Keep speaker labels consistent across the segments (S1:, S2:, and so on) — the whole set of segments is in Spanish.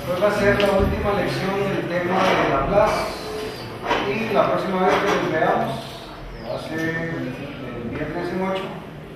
S1: Hoy va a ser la última lección del tema de Laplace y la próxima vez que nos veamos, que va a ser el viernes en 8,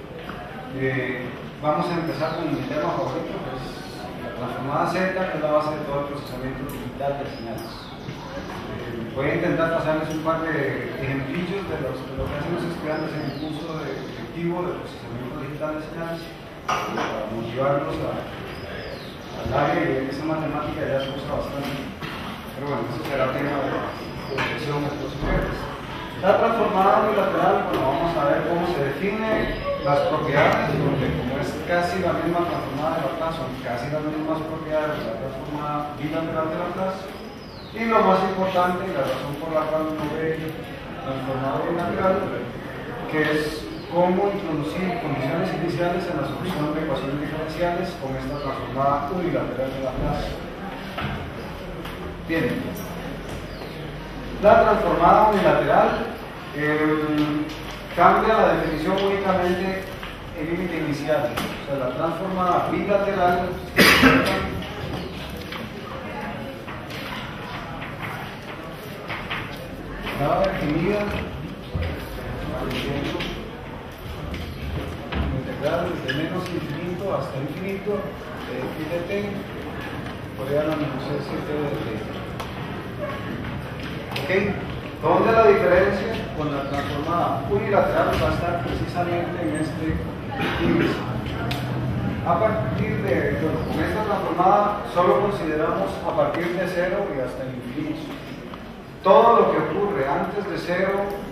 S1: vamos a empezar con mi tema favorito, que es la transformada Z, que es la base de todo el procesamiento digital de señales. Voy a intentar pasarles un par de ejemplillos de lo que hacen los estudiantes en el curso efectivo de procesamiento digital de señales para motivarlos al área, y esa matemática ya se usa bastante. Pero bueno, eso será tema de lección de los estudiantes. La transformada unilateral, bueno, vamos a ver cómo se define las propiedades, donde como es casi la misma transformada de Laplace, son casi las mismas propiedades de la transformada bilateral de Laplace. Y lo más importante, la razón por la cual uno ve transformada bilateral, que es cómo introducir condiciones iniciales en la solución de ecuaciones diferenciales con esta transformada unilateral de Laplace. Bien, la transformada unilateral cambia la definición únicamente en límite inicial. O sea, la transformada bilateral estaba definida desde menos infinito hasta infinito de x de t por a la menos 7 de t. ¿Ok? ¿Dónde la diferencia? Con la transformada unilateral va a estar precisamente en este índice. A partir de, con esta transformada solo consideramos a partir de 0 y hasta el infinito. Todo lo que ocurre antes de 0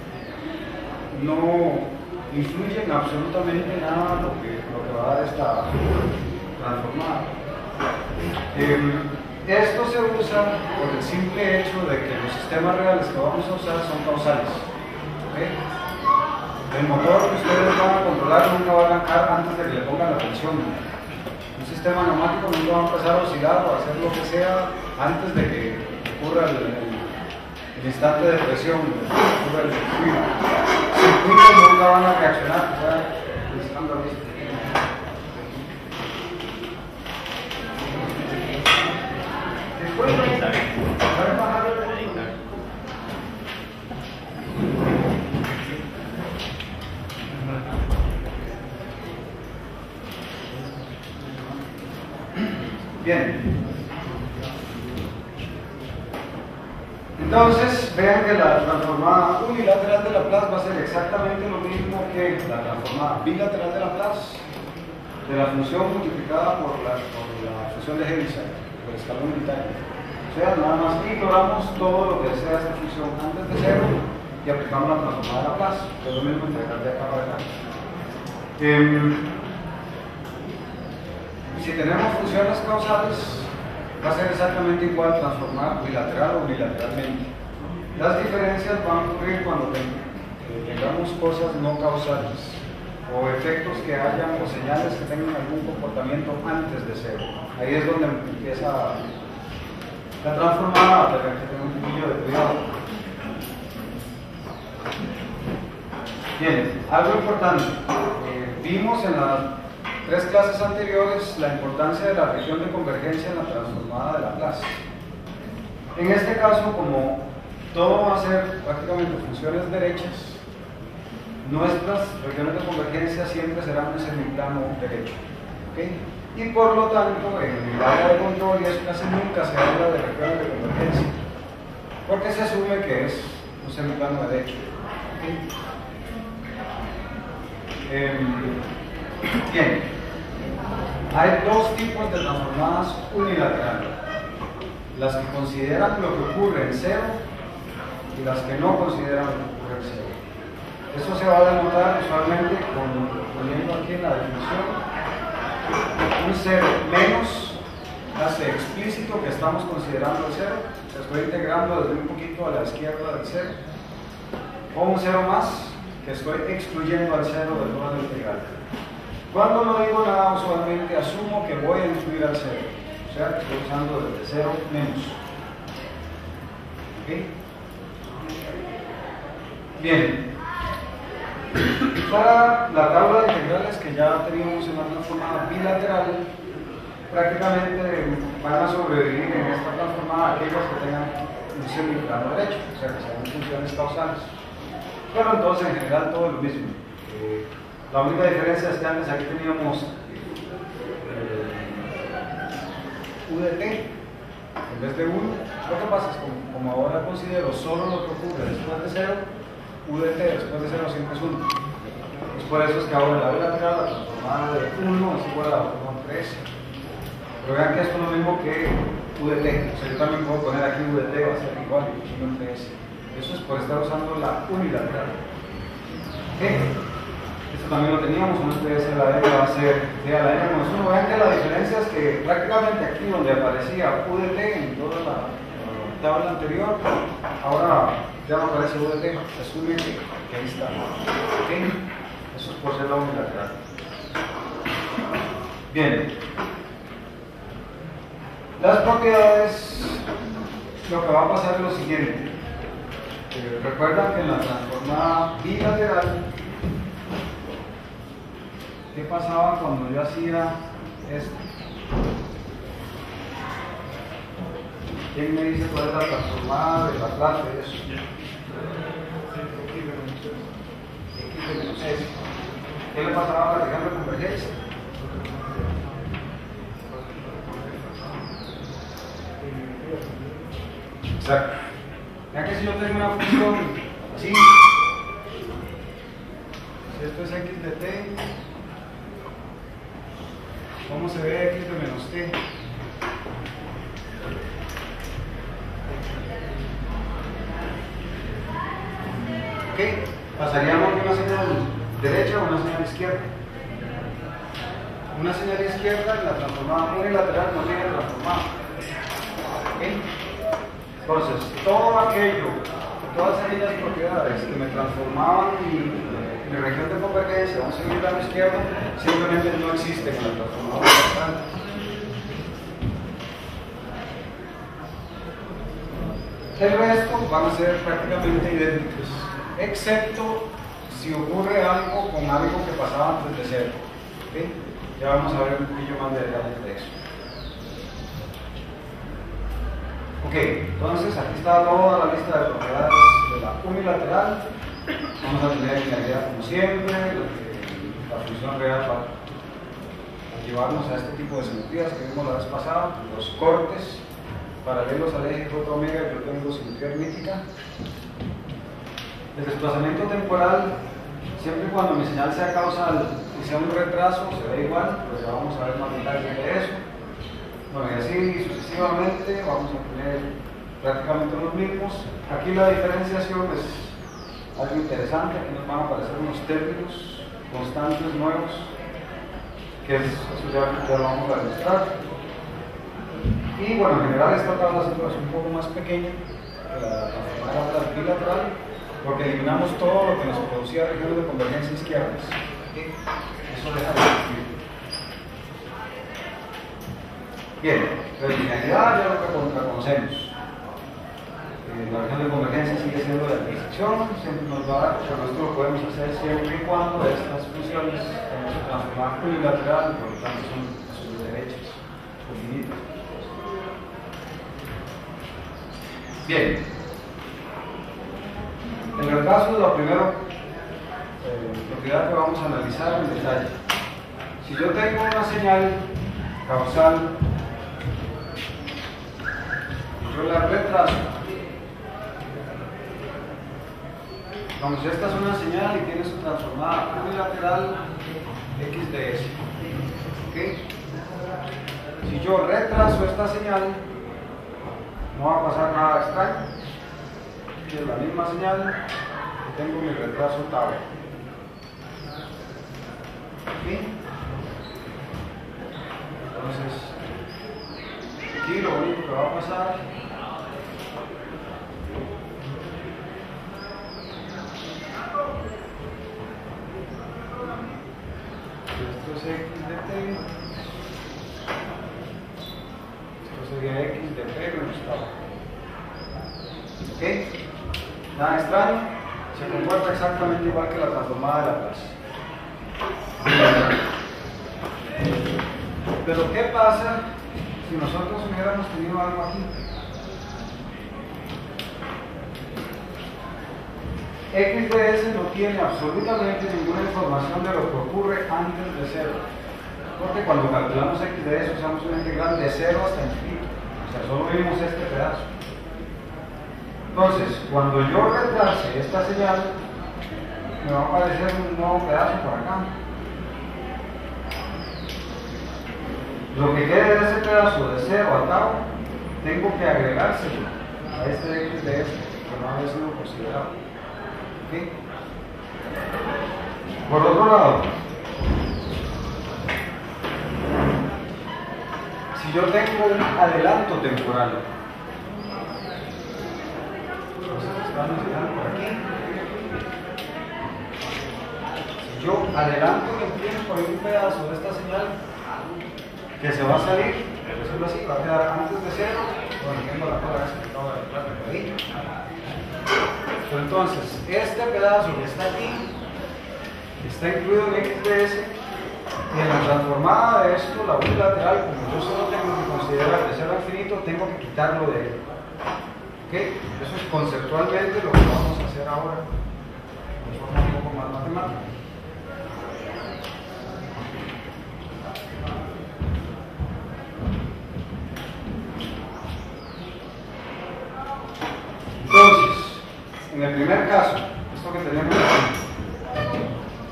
S1: no influye en absolutamente nada lo que va a dar esta transformada. Esto se usa por el simple hecho de que los sistemas reales que vamos a usar son causales. ¿Okay? El motor que ustedes van a controlar nunca va a arrancar antes de que le pongan la tensión. Un sistema neumático nunca va a empezar a oscilar o a hacer lo que sea antes de que ocurra el instante de presión, ocurra el circuito. Circuitos nunca van a reaccionar, Bien. Entonces, vean que la transformada unilateral de Laplace va a ser exactamente lo mismo que la transformada bilateral de Laplace de la función multiplicada por la función de Heaviside, por el escalón unitario. O sea, nada más ignoramos todo lo que sea esta función antes de 0 y aplicamos la transformada de Laplace, que es lo mismo entre acá de acá para acá. Si tenemos funciones causales, va a ser exactamente igual transformar bilateral o unilateralmente. Las diferencias van a ocurrir cuando tengamos cosas no causales o efectos que hayan o señales que tengan algún comportamiento antes de 0. Ahí es donde empieza la transformada a tener que tener un poquillo de cuidado. Bien, algo importante. Vimos en las 3 clases anteriores la importancia de la región de convergencia en la transformada de Laplace. En este caso, como todo va a ser prácticamente funciones derechas, nuestras regiones de convergencia siempre serán un semiplano derecho. ¿Okay? Y por lo tanto, en el área de control y eso casi nunca se habla de regiones de convergencia, porque se asume que es un semiplano derecho. ¿Okay? Bien, hay 2 tipos de transformadas unilaterales: las que consideran lo que ocurre en 0 y las que no consideran lo que ocurre en 0. Eso se va a denotar usualmente poniendo aquí en la definición un 0 menos, hace explícito que estamos considerando el 0, se estoy integrando desde un poquito a la izquierda del 0, o un 0 más, que estoy excluyendo al 0 de toda la integral. Cuando no digo nada, usualmente asumo que voy a incluir al 0, o sea, que estoy usando desde 0 menos. ¿Okay? Bien. Para la tabla de integrales que ya teníamos en la transformada bilateral, prácticamente van a sobrevivir en esta transformada aquellas que tengan un semiplano derecho, o sea que sean funciones causales. Pero entonces en general todo es lo mismo. La única diferencia es que antes aquí teníamos UDT en vez de 1. Lo que pasa es que como ahora considero solo lo que ocurre después de 0, UDT después de 0 siempre es 1. Pues por eso es que ahora la bilateral, la transformada de 1 es igual a la transformada 3. Pero vean que esto es lo mismo que UDT. O sea, yo también puedo poner aquí UDT, va a ser igual y aquí no 3. Eso es por estar usando la unilateral. Esto también lo teníamos, una vez la N va a ser D a la N menos 1. Vean que la diferencia es que prácticamente aquí donde aparecía UDT en toda la tabla anterior, ahora ya no aparece UDT, es un N que ahí está. Eso es por ser la unilateral. Bien. Las propiedades, lo que va a pasar es lo siguiente. Recuerdan que en la transformada bilateral, ¿qué pasaba cuando yo hacía esto? ¿Quién me dice cuál es la transformada de la clase de eso? X de menos S. ¿Qué le pasaba para ejemplo con convergencia? Exacto. Ya que si yo tengo una función así, si esto es x de t, ¿cómo se ve x de menos t? ¿Qué? Pasaríamos de una señal derecha a una señal izquierda. Una señal izquierda, la transformada unilateral no tiene transformada. ¿Okay? Entonces, todo aquello, todas aquellas propiedades que me transformaban mi región de convergencia a un semiplano izquierdo, simplemente no existen en la transformada unilateral. El resto van a ser prácticamente idénticos, excepto si ocurre algo con algo que pasaba antes de cero. ¿Okay? Ya vamos a ver un poquillo más de detalles de eso. Ok, entonces aquí está toda la lista de propiedades de la unilateral. Vamos a tener linealidad como siempre, la función real para llevarnos a este tipo de simetrías que vimos la vez pasada, los cortes paralelos al eje J omega, yo tengo simetría aritmética. El desplazamiento temporal, siempre y cuando mi señal sea causal y sea un retraso, se ve igual, pues ya vamos a ver más detalles de eso. Bueno, y así sucesivamente vamos a tener prácticamente los mismos. Aquí la diferenciación es algo interesante, aquí nos van a aparecer unos términos constantes nuevos, que eso ya lo vamos a demostrar. Y bueno, en general esta tabla es un poco más pequeña que la tabla bilateral, porque eliminamos todo lo que nos producía regiones de convergencia izquierdas. Eso deja de existir. Bien, la linealidad ya lo que conocemos. La región de convergencia sigue siendo de intersección, siempre nos va a dar, pero esto lo podemos hacer siempre y cuando estas funciones se transforman unilateral, por lo tanto son derechas o finitas. Bien, en el caso de la primera propiedad que vamos a analizar en detalle, si yo tengo una señal causal, yo la retraso. Vamos, esta es una señal y tiene su transformada unilateral x de s. ¿Okay? Si yo retraso esta señal, no va a pasar nada extraño. Es la misma señal que tengo mi retraso tau. ¿Okay? Entonces, aquí lo único que va a pasar esto es x de t, esto sería x de t menos tau. ¿Ok? Nada extraño, se comporta exactamente igual que la transformada de Laplace. Pero ¿qué pasa si nosotros hubiéramos tenido algo aquí? X de S no tiene absolutamente ninguna información de lo que ocurre antes de cero. Porque cuando calculamos X de S usamos una integral de 0 hasta infinito. O sea, solo vimos este pedazo. Entonces, cuando yo retrase esta señal, me va a aparecer un nuevo pedazo por acá. Lo que quede de ese pedazo de 0 a tau, tengo que agregárselo a este X de S, que no había sido considerado. ¿Okay? Por otro lado, si yo tengo un adelanto temporal, están por aquí. Si yo adelanto el tiempo en un pedazo de esta señal que se va a salir, por decirlo así, va a quedar antes de 0, bueno, tengo la cola esa que acabo de plata por ahí. Entonces, este pedazo que está aquí está incluido en X de S, y en la transformada de esto, la unilateral, como yo solo tengo que considerar de 0 a infinito, tengo que quitarlo de él. ¿Okay? Eso es conceptualmente lo que vamos a hacer ahora de forma un poco más matemática. Entonces, en el primer caso, esto que tenemos aquí,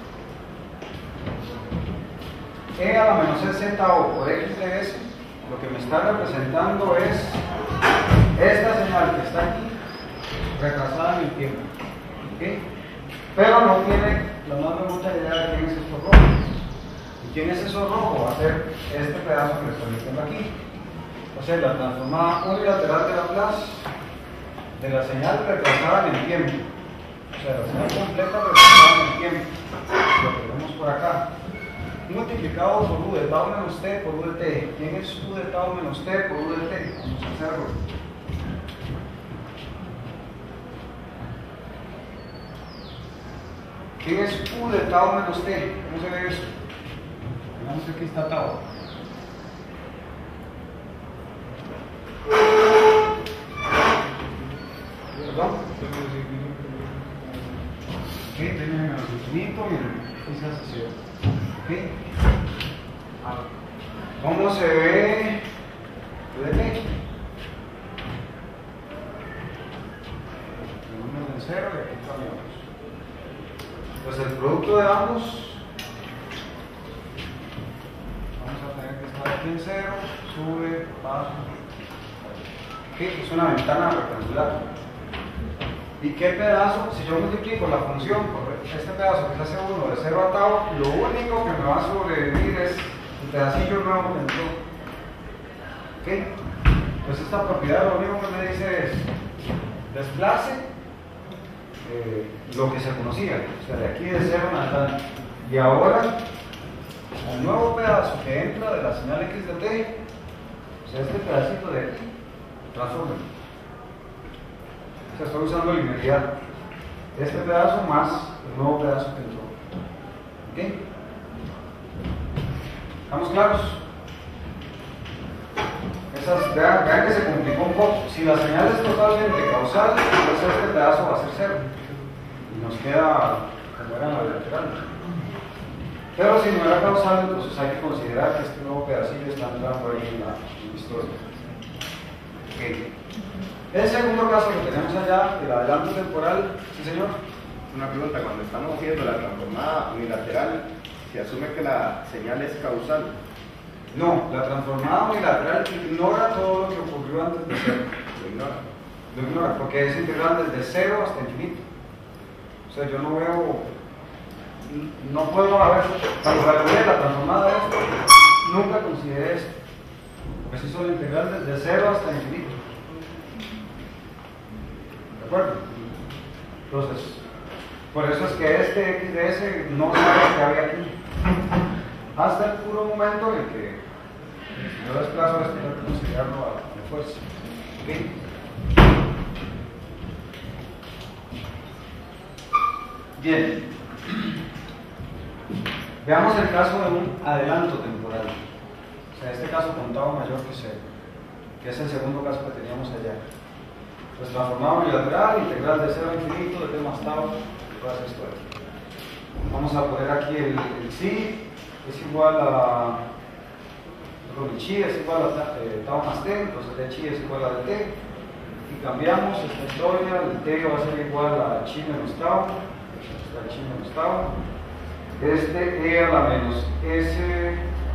S1: E a la menos E Z O por X de S, lo que me está representando es esta señal que está aquí, retrasada en el tiempo. ¿Okay? Pero no tiene la más remota idea de quién es esto rojo. ¿Y quién es eso rojo? Va a ser este pedazo que le estoy metiendo aquí. O sea, la transformada unilateral de Laplace de la señal retrasada en el tiempo. O sea, la señal completa retrasada en el tiempo. Lo que vemos por acá. Multiplicado por U de tau menos T por U de T. ¿Quién es U de tau menos T por U de T? Vamos a hacerlo. ¿Quién es U de tau menos T? ¿Cómo se ve eso? Veamos que aquí está tau. ¿Perdón? Ok, tiene menos infinito y esa sesión. Ok. ¿Cómo se ve U de T? Tenemos en 0 y aquí cambiamos. Pues el producto de ambos, vamos a tener que estar aquí en 0, sube, baja. ¿Okay? Es una ventana rectangular. ¿Y qué pedazo? Si yo multiplico la función por este pedazo que es C1 de 0 a tau, lo único que me va a sobrevivir es el pedacillo nuevo que entró. ¿Okay? Pues esta propiedad lo único que me dice es desplace lo que se conocía, o sea, de aquí de 0 en adelante. Y ahora, el nuevo pedazo que entra de la señal X de T, o sea, este pedacito de aquí, transforma. O sea, estoy usando el inmediato. Este pedazo más el nuevo pedazo que entró. ¿Ok? ¿Estamos claros? Vean que se complicó un poco. Si la señal es totalmente causal, entonces este pedazo va a ser 0. Y nos queda como era la lateral. Pero si no era causal, entonces hay que considerar que este nuevo pedacillo está entrando ahí en la historia. Okay. El segundo caso que tenemos allá, el adelanto temporal, ¿sí, señor?
S2: Una pregunta, cuando estamos haciendo la transformada unilateral, se asume que la señal es causal.
S1: No, la transformada unilateral ignora todo lo que ocurrió antes de 0.
S2: Lo ignora.
S1: Lo ignora, porque es integral desde 0 hasta infinito. O sea, yo no veo, no puedo haber, cuando calculé la transformada de esto, nunca consideré esto. Porque se hizo la integral desde 0 hasta infinito. ¿De acuerdo? Entonces, por eso es que este X de S no sabe que había aquí. Hasta el puro momento en que si yo desplazo esto, tengo que considerarlo a la fuerza. ¿Okay? Bien. Veamos el caso de un adelanto temporal. O sea, en este caso con tau mayor que 0, que es el segundo caso que teníamos allá. Pues transformado unilateral, integral de 0 a infinito, de t más tau, todas esto aquí. Vamos a poner aquí el psi es igual a, el chi es igual a tau más t, entonces el chi es igual a de t, y cambiamos esta historia, el t va a ser igual a chi menos tau, está chi menos tau, e a la menos s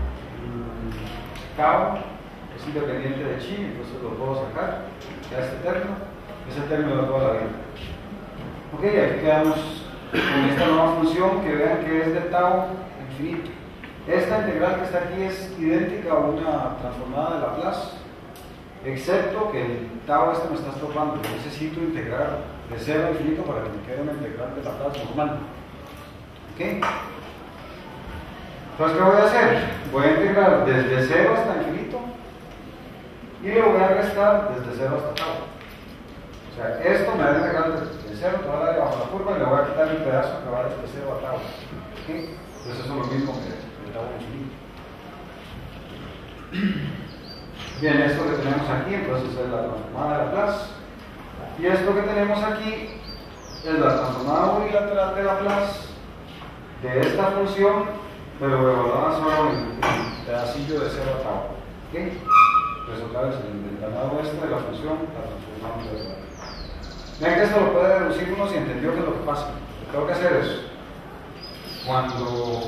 S1: tau es independiente de chi, entonces lo puedo sacar, ya este término, es el término de toda la vida. Ok, aquí quedamos con esta nueva función que vean que es de tau infinito. Esta integral que está aquí es idéntica a una transformada de Laplace, excepto que el tau este me está estorbando. Yo necesito integrar de 0 a infinito para que me quede una integral de Laplace normal. ¿Ok? Entonces, ¿qué voy a hacer? Voy a integrar desde 0 hasta infinito y le voy a restar desde 0 hasta tau. O sea, esto me va a integrar desde 0 toda la de bajo la curva y le voy a quitar el pedazo que va desde 0 a tau. ¿Ok? Entonces eso es lo mismo que el tau infinito. Bien, esto que tenemos aquí entonces es la transformada de Laplace. Y esto que tenemos aquí es la transformada unilateral de Laplace de esta función, pero evaluada solo en el pedacillo de 0 a tau. ¿Ok? Entonces otra vez el entramado este de la función la transformamos de esta. Vean que esto lo puede deducir uno si entendió qué es lo que pasa. Lo que tengo que hacer es, cuando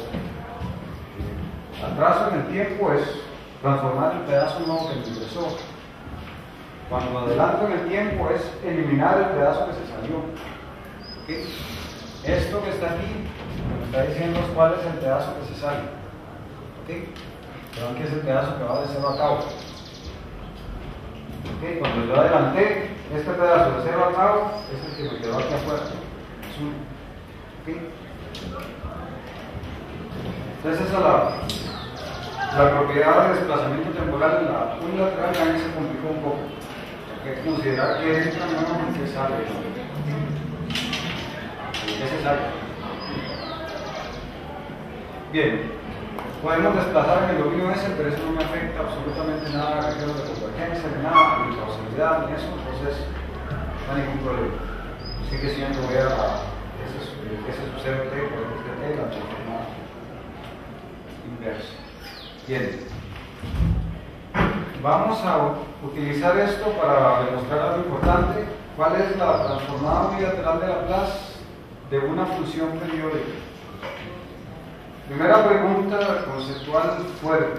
S1: atraso en el tiempo es transformar el pedazo nuevo que me ingresó. Cuando adelanto en el tiempo es eliminar el pedazo que se salió. ¿Okay? Esto que está aquí me está diciendo cuál es el pedazo que se sale. ¿Okay? Vean que es el pedazo que va de 0 a tau. ¿Okay? Cuando yo adelanté, este pedazo de 0 a tau es el que me quedó aquí afuera. Es 1. ¿Okay? Entonces esa es la propiedad de desplazamiento temporal en la unilateral, ya se complicó un poco. Hay que considerar que entra nuevamente que sale. ¿Qué se sale? Bien, podemos desplazar en el dominio S, pero eso no me afecta absolutamente nada a regiones de convergencia, ni nada, ni causalidad, ni eso, entonces no hay ningún problema. Sigue siendo ese sucede T por X de T, la transformada inversa. Bien, vamos a utilizar esto para demostrar algo importante. ¿Cuál es la transformada unilateral de Laplace de una función periódica? Primera pregunta conceptual fuerte.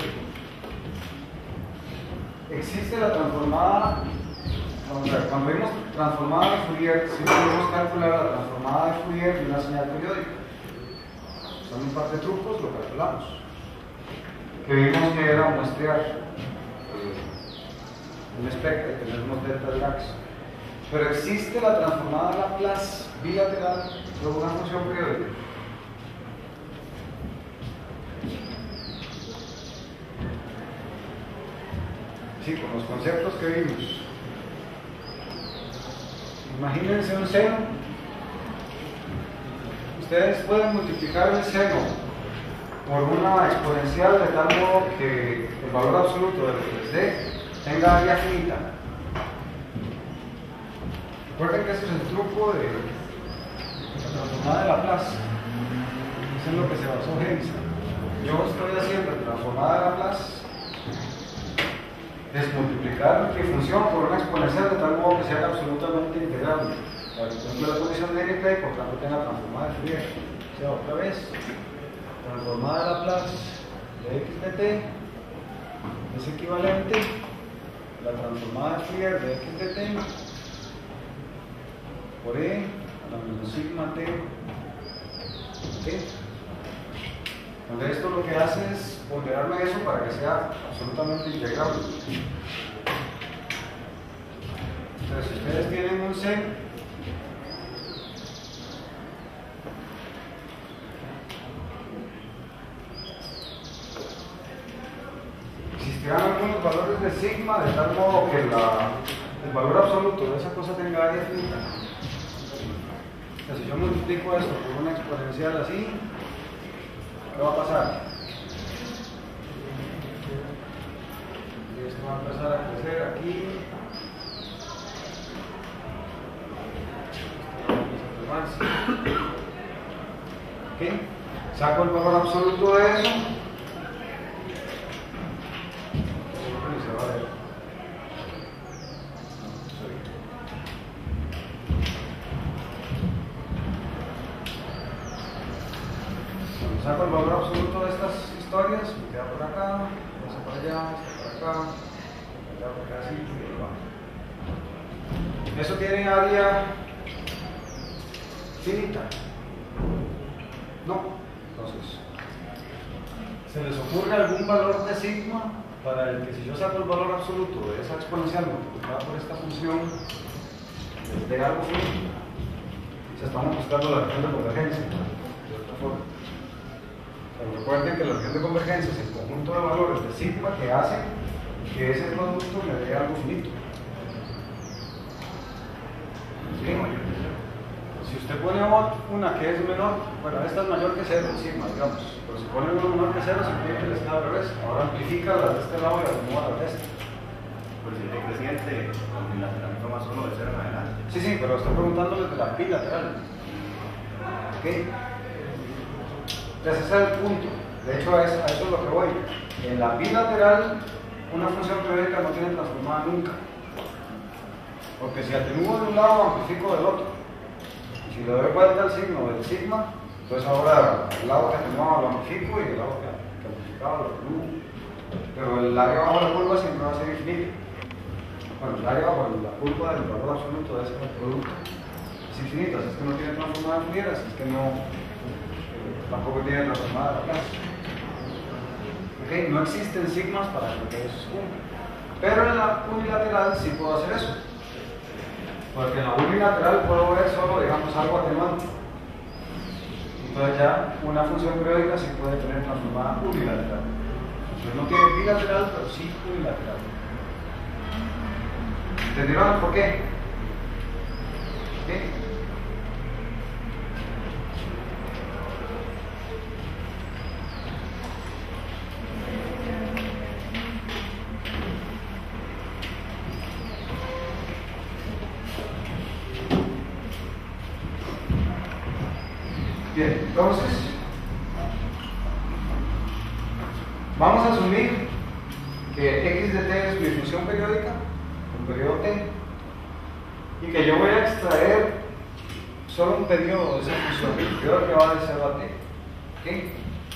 S1: ¿Existe la transformada? Vamos a ver, cuando vimos transformada de Fourier, sí podemos calcular la transformada de Fourier de una señal periódica. Son un par de trucos, lo calculamos. Que vimos que era muestrear un espectro, que tenemos delta de Dirac. Pero existe la transformada de Laplace bilateral de una función periódica. Sí, con los conceptos que vimos. Imagínense un seno. Ustedes pueden multiplicar el seno por una exponencial de tal modo que el valor absoluto de lo que les dé tenga área finita. Recuerden que ese es el truco de la transformada de Laplace. Eso es lo que se basó Heinz. Yo estoy haciendo la transformada de Laplace, desmultiplicar mi función por una exponencial de tal modo que sea absolutamente integrable. Para que cumpla la condición de Dirichlet y por tanto tenga transformada de Fourier. O sea, otra vez, transformada de Laplace de x de t es equivalente a la transformada de Fourier de x de t por e a la menos sigma t. ¿Okay? Entonces esto lo que hace es ponderarme eso para que sea absolutamente integrable. Entonces si ustedes tienen un seno existirán algunos valores de sigma de tal modo que el valor absoluto de esa cosa tenga área finita. Entonces, si yo multiplico esto por una exponencial así, ¿qué va a pasar? va a empezar a crecer aquí. ¿Ok? Saco el valor absoluto de eso. Cuando saco el valor absoluto de estas historias, me queda por acá, pasa por allá, está por acá, por acá, así, y ahí va. Eso tiene área finita. No. Entonces, ¿se les ocurre algún valor de sigma para el que si yo saco el valor absoluto de esa exponencial multiplicada por esta función de algo finito? Se estamos buscando la región de convergencia, de otra forma. Pero recuerden que la región de convergencia es el conjunto de valores de sigma que hace que ese producto me dé algo finito. ¿Sí? Si usted pone una que es menor, bueno, esta es mayor que 0 en sigma, digamos, pero si pone una menor que 0, significa que le está al revés. Ahora amplifica las de este lado y acomoda las de este.
S2: Pues si es creciente, con la toma solo de 0 en adelante.
S1: Sí, sí, pero estoy preguntándole de la bilateral. ¿Ok? Entonces ese es el punto. De hecho, a eso es lo que voy. En la bilateral, una función periódica no tiene transformada nunca. Porque si atenúo de un lado, amplifico del otro. Y si le doy vuelta al signo del sigma, entonces ahora el lado que atenuaba lo amplifico y el lado que amplificaba lo atenúo. Pero el área bajo la curva siempre va a ser infinito. Bueno, el área bajo la curva del valor absoluto de ese producto es infinito, así es que no tiene transformada Fourier, así es que no, tampoco tiene transformada Laplace. ¿Okay? No existen sigmas para que eso se cumpla. Pero en la unilateral sí puedo hacer eso. Porque en la unilateral puedo ver solo, digamos, algo atenuante. Entonces ya una función periódica sí puede tener transformada unilateral. Entonces no tiene bilateral, pero sí unilateral. ¿Entendieron por qué? ¿Sí? Bien, entonces vamos a asumir que x de t es mi función periódica, un periodo t, y que yo voy a extraer solo un periodo de esa función, el periodo que va de 0 a t. ¿Okay?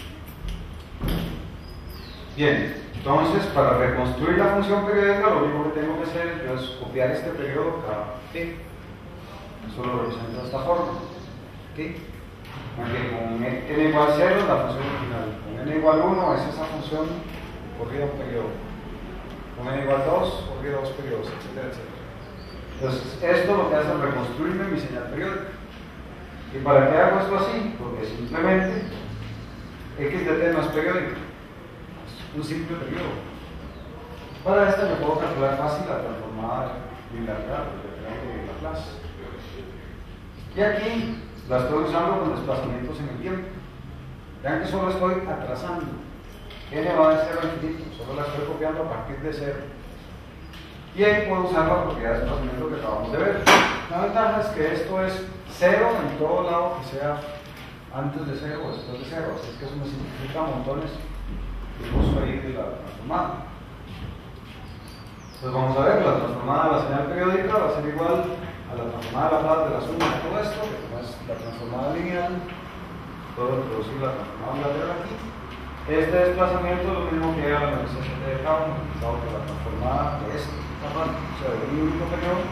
S1: Bien, entonces para reconstruir la función periódica lo único que tengo que hacer es copiar este periodo cada t. Eso lo represento de esta forma. ¿Okay? Aunque con n igual 0 es la función original, con n igual 1 es esa función corrida un periodo, con n igual 2 corrida dos periodos, etcétera, etcétera. Entonces, esto lo que hace es reconstruirme mi señal periódica. ¿Y para qué hago esto así? Porque simplemente x de t no es periódico, es un simple periodo. Para esto me puedo calcular fácil la transformada bilateral, de Laplace. Y aquí la estoy usando con desplazamientos en el tiempo. Vean que solo estoy atrasando. N va de 0 a infinito, solo la estoy copiando a partir de 0. Y ahí puedo usar la propiedad de desplazamiento que acabamos de ver. La ventaja es que esto es 0 en todo lado que sea antes de 0 o después de 0. Así es que eso me simplifica montones el uso ahí de la transformada. Entonces vamos a ver, la transformada de la señal periódica va a ser igual a la transformada de Laplace de la suma de todo esto, que como es la transformada lineal, puedo reproducir la transformada lateral aquí. Este desplazamiento es lo mismo que era la matriz de Coulomb, multiplicado por la transformada de esta parte, o sea, de un único periodo.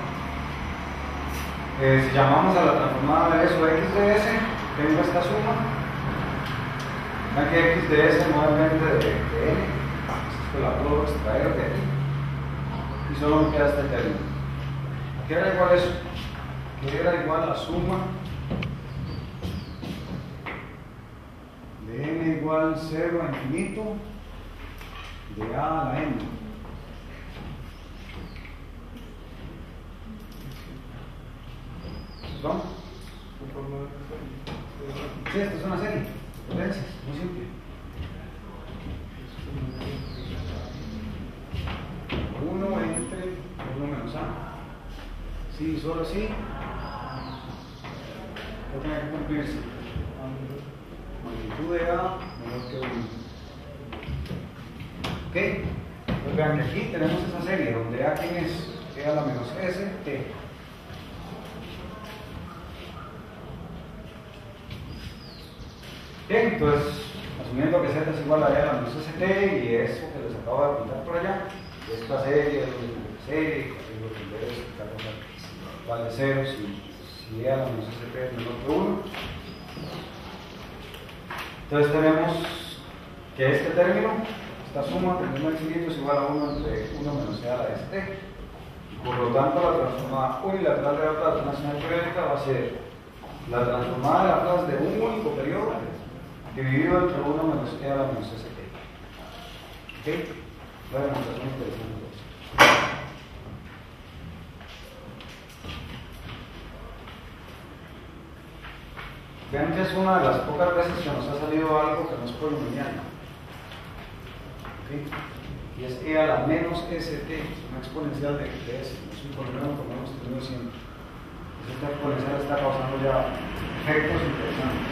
S1: Si llamamos a la transformada de eso x de s, tengo esta suma. Vean que x de s nuevamente de n, así es que la puedo extraer de aquí. Y solo me queda este término. ¿Qué era igual eso? Que era igual a la suma de n igual 0 a infinito de a a la n. ¿Perdón? Sí, esto es una serie de potencias, muy simple. sí, solo sí, va a tener que cumplirse. Magnitud de A menor que 1. ¿Ok? Pues vean que aquí tenemos esa serie donde A quién es, E a la menos S, T. Bien, entonces, asumiendo que Z es igual a E a la menos ST y eso que les acabo de apuntar por allá, esta serie, serie, vale 0 si E a la menos ST es menor que 1. Entonces tenemos que este término, esta suma teniendo equilibrio es igual a 1 entre 1 menos E a la ST. Por lo tanto, la transformada unilateral de Laplace de una señal periódica va a ser la transformada de Laplace de un único periodo dividido entre 1 menos E a la menos ST. ¿Ok? La demostración interesante. Vean que es una de las pocas veces que nos ha salido algo que no es polinomial. ¿Okay? Y es E a la menos ST, una exponencial de S, no es un polinomio como hemos tenido siempre. Esta exponencial está causando ya efectos interesantes.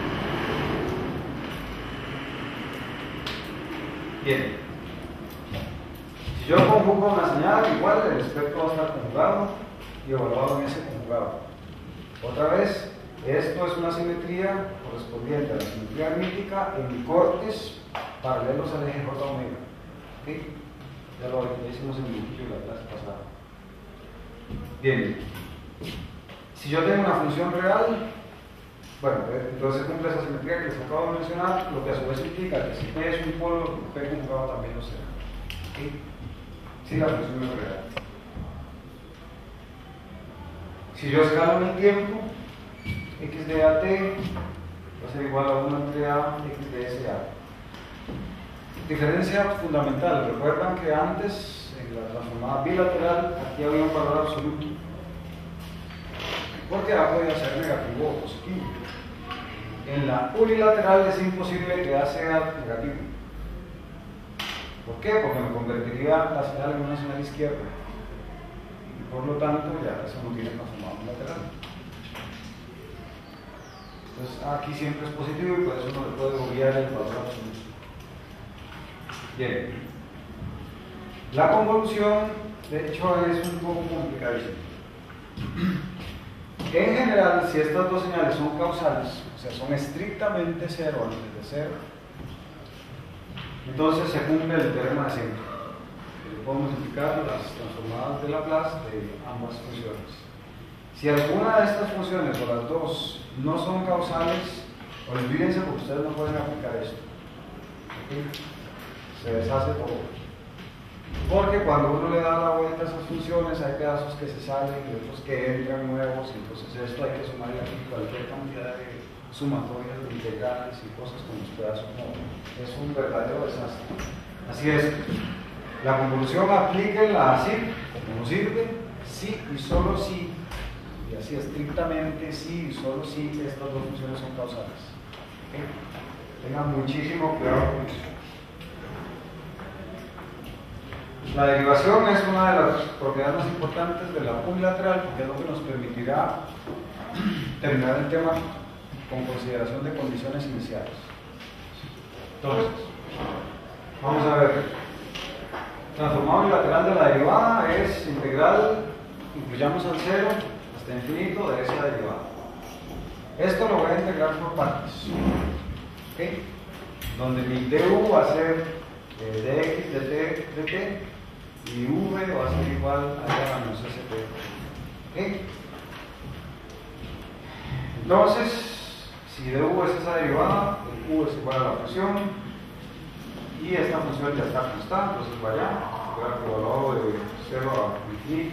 S1: Bien. Si yo conjugo una señal, igual el espectro va a estar conjugado y evaluado en ese conjugado. Otra vez, esto es una simetría correspondiente a la simetría aritmética en cortes paralelos al eje J omega. ¿Okay? Ya lo hicimos en el dibujillo de la clase pasada. Bien. Si yo tengo una función real, bueno, entonces cumple esa simetría que les acabo de mencionar, lo que a su vez implica que si P es un polo, P conjugado también lo será. ¿Okay? Si la función es real. Si yo escalo en el tiempo, x de at va a ser igual a 1 entre a x de sa. Diferencia fundamental. Recuerdan que antes, en la transformada bilateral, aquí había un valor absoluto. Porque a podía ser negativo o positivo. En la unilateral es imposible que a sea negativo. ¿Por qué? Porque me convertiría la señal en una señal izquierda. Y por lo tanto, ya eso no tiene transformada bilateral. Entonces aquí siempre es positivo y por eso no le puede obviar el valor absoluto. Bien. La convolución, de hecho, es un poco complicadísima. En general, si estas dos señales son causales, o sea, son estrictamente cero antes de cero, entonces se cumple el teorema de siempre. Podemos multiplicar las transformadas de Laplace de ambas funciones. Si alguna de estas funciones o las dos no son causales, olvídense porque ustedes no pueden aplicar esto. ¿Okay? Se deshace todo. Porque cuando uno le da la vuelta a esas funciones, hay pedazos que se salen y otros que entran nuevos, entonces esto hay que sumarle aquí cualquier cantidad de sumatorias de integrales y cosas con los pedazos nuevos. Es un verdadero desastre. Así es. La convolución aplíquenla así, como nos sirve, sí y solo sí. Y así estrictamente sí y solo sí estas dos funciones son causales. ¿Okay? Tengan muchísimo cuidado con eso. La derivación es una de las propiedades más importantes de la unilateral porque es lo que nos permitirá terminar el tema con consideración de condiciones iniciales. Entonces, vamos a ver. Transformado unilateral de la derivada es integral, incluyamos al cero hasta infinito de esa derivada. Esto lo voy a integrar por partes. ¿Okay? Donde mi du va a ser dx de t de t y v va a ser igual a menos st. ¿Okay? Entonces, si du es esa derivada, el u es igual a la función y esta función ya está constante, entonces vaya, evaluado de 0 a infinito.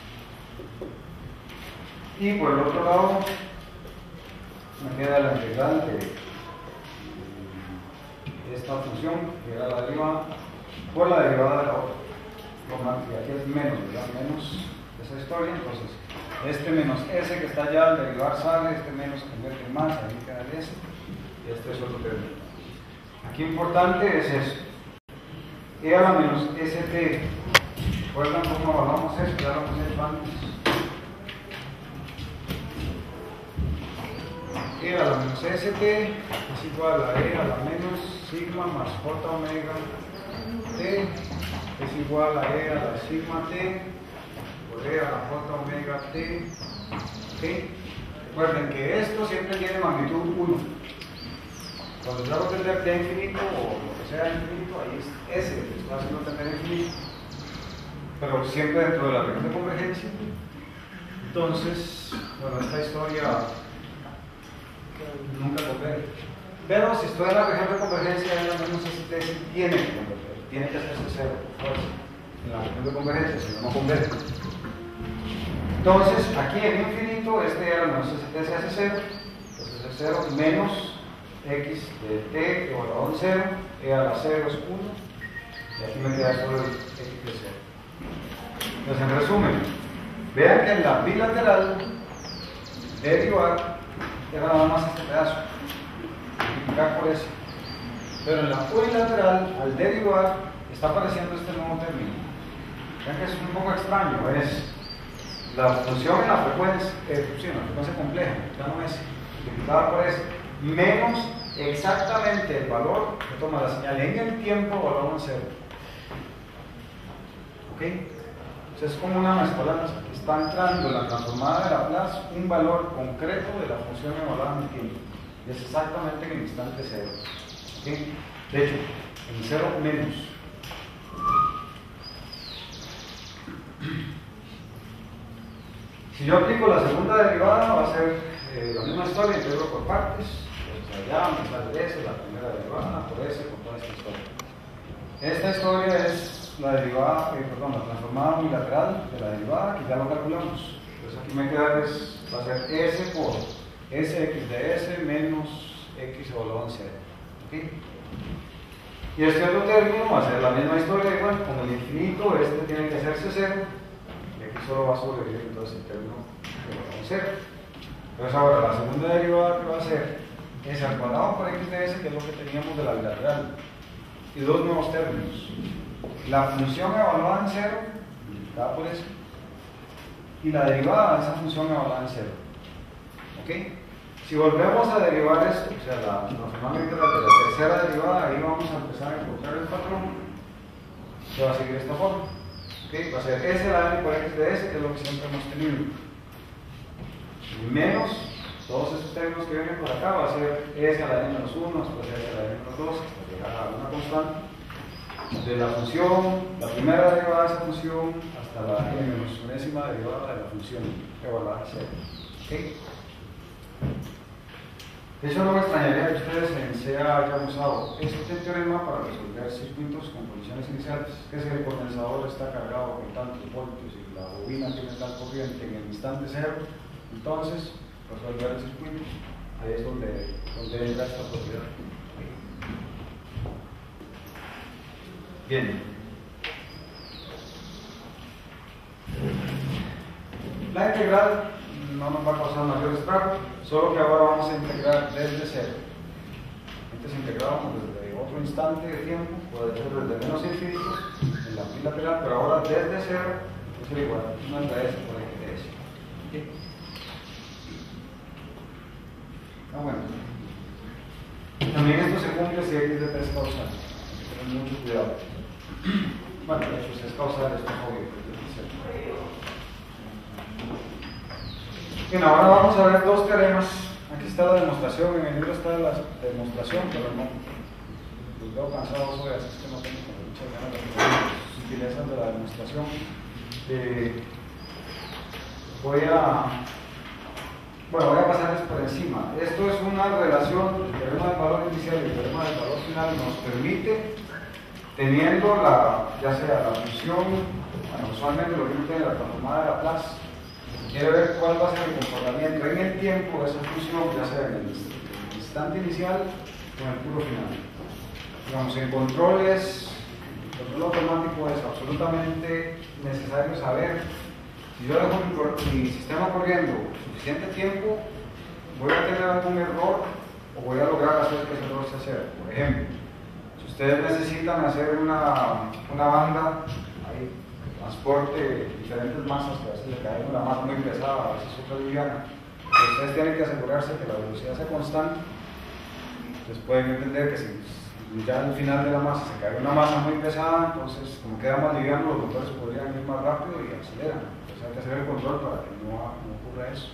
S1: Y por el otro lado, me queda la integral de esta función, que era la derivada, por la derivada de la otra. Y aquí es menos, ¿verdad? Menos esa historia, entonces este menos s que está allá al derivar sale, este menos se convierte en más, ahí queda el s, y este es otro término. Aquí importante es eso. E a la menos st. ¿Recuerdan cómo hablamos eso? Ya lo hemos hecho antes. E a la menos st es igual a E a la menos sigma más J omega t es igual a E a la sigma t por E a la J omega t. ¿Okay? Recuerden que esto siempre tiene magnitud 1. Cuando yo hago tender t infinito o lo que sea infinito, ahí es S, que está haciendo tender infinito, pero siempre dentro de la región de convergencia. Entonces, bueno, esta historia nunca converge. Pero si estoy en la región de convergencia, en la menos ST sí tiene que converger, tiene que hacerse cero, por fuerza, en la región de convergencia, si no, no converge. Entonces, aquí en infinito, este a la menos ST se hace cero, entonces es 0 menos x de t elevado a 0, e a la 0 es 1, y aquí me queda solo el x de 0. Entonces, en resumen, vean que en la bilateral derivar era nada más este pedazo, multiplicar por ese. Pero en la unilateral, al derivar, está apareciendo este nuevo término. Vean que es un poco extraño, es la función en la frecuencia compleja, ya no es multiplicada por ese, menos exactamente el valor que toma la señal en el tiempo valorado en 0. ¿Ok? Entonces es como una mezcolanza. Está entrando en la transformada de Laplace un valor concreto de la función evaluada en el tiempo. Y es exactamente en el instante 0. ¿Okay? De hecho, en 0 menos. Si yo aplico la segunda derivada, va a ser la misma historia, integro por partes. Entonces allá me sale S, la primera derivada, por S, con toda esta historia. Esta historia es la derivada, la transformada unilateral de la derivada, que ya lo calculamos. Entonces aquí me queda va a ser S por Sx de S menos X elevado en 0. ¿Okay? Y este otro término va a ser la misma historia, igual, con el infinito, este tiene que hacerse 0, y aquí solo va a sobrevivir entonces el término elevado en 0. Entonces ahora la segunda derivada que va a ser S al cuadrado por X de S, que es lo que teníamos de la bilateral. Y dos nuevos términos. La función evaluada en 0, multiplicada por S, y la derivada de esa función evaluada en 0. ¿Ok? Si volvemos a derivar esto, o sea, la transformada integral de la tercera derivada, ahí vamos a empezar a encontrar el patrón que va a seguir de esta forma. ¿Ok? Va a ser S a la n por X de S, que es lo que siempre hemos tenido. Y menos todos esos términos que vienen por acá, va a ser S a la n menos 1, después S a la n menos 2, hasta llegar a una constante de la función, la primera derivada de esa función, hasta la n menos unésima derivada de la función evaluada en 0. ¿Okay? De hecho, no me extrañaría que ustedes en CA hayan usado este teorema para resolver circuitos con condiciones iniciales, que es que el condensador está cargado con tantos voltios y la bobina tiene tal corriente en el instante 0, entonces resolver el circuito, ahí es donde entra esta propiedad. Bien. La integral no nos va a causar mayor estrago, solo que ahora vamos a integrar desde 0. Antes integrábamos desde otro instante de tiempo, puede ser desde menos infinito en la bilateral, pero ahora desde 0 es igual, una es la S por X de S. ¿Okay? Bueno. También esto se cumple si X de T es causal. Hay que tener mucho cuidado. Bueno, de hecho, si es causal, esto es obvio. Bien, ahora vamos a ver dos teoremas. Aquí está la demostración, en el libro está la demostración, pero no. Los veo cansados hoy, así es que no tengo muchas ganas de las sutilezas de la demostración. Voy a pasarles por encima. Esto es una relación, el teorema del valor inicial y el teorema del valor final nos permite, teniendo ya sea la función, usualmente lo que uno tiene la transformada de Laplace, quiere ver cuál va a ser el comportamiento en el tiempo de esa función, ya sea en el instante inicial o en el puro final. Digamos, en controles, el control automático es absolutamente necesario saber si yo dejo mi sistema corriendo suficiente tiempo, voy a tener algún error o voy a lograr hacer que ese error se haga. Por ejemplo, si ustedes necesitan hacer una banda, hay transporte diferentes masas, que a veces le cae una masa muy pesada, a veces otra liviana, ustedes tienen que asegurarse que la velocidad sea constante. Entonces pueden entender que si ya al final de la masa se cae una masa muy pesada, entonces como queda más liviano, los motores podrían ir más rápido y aceleran. Entonces hay que hacer el control para que no ocurra eso.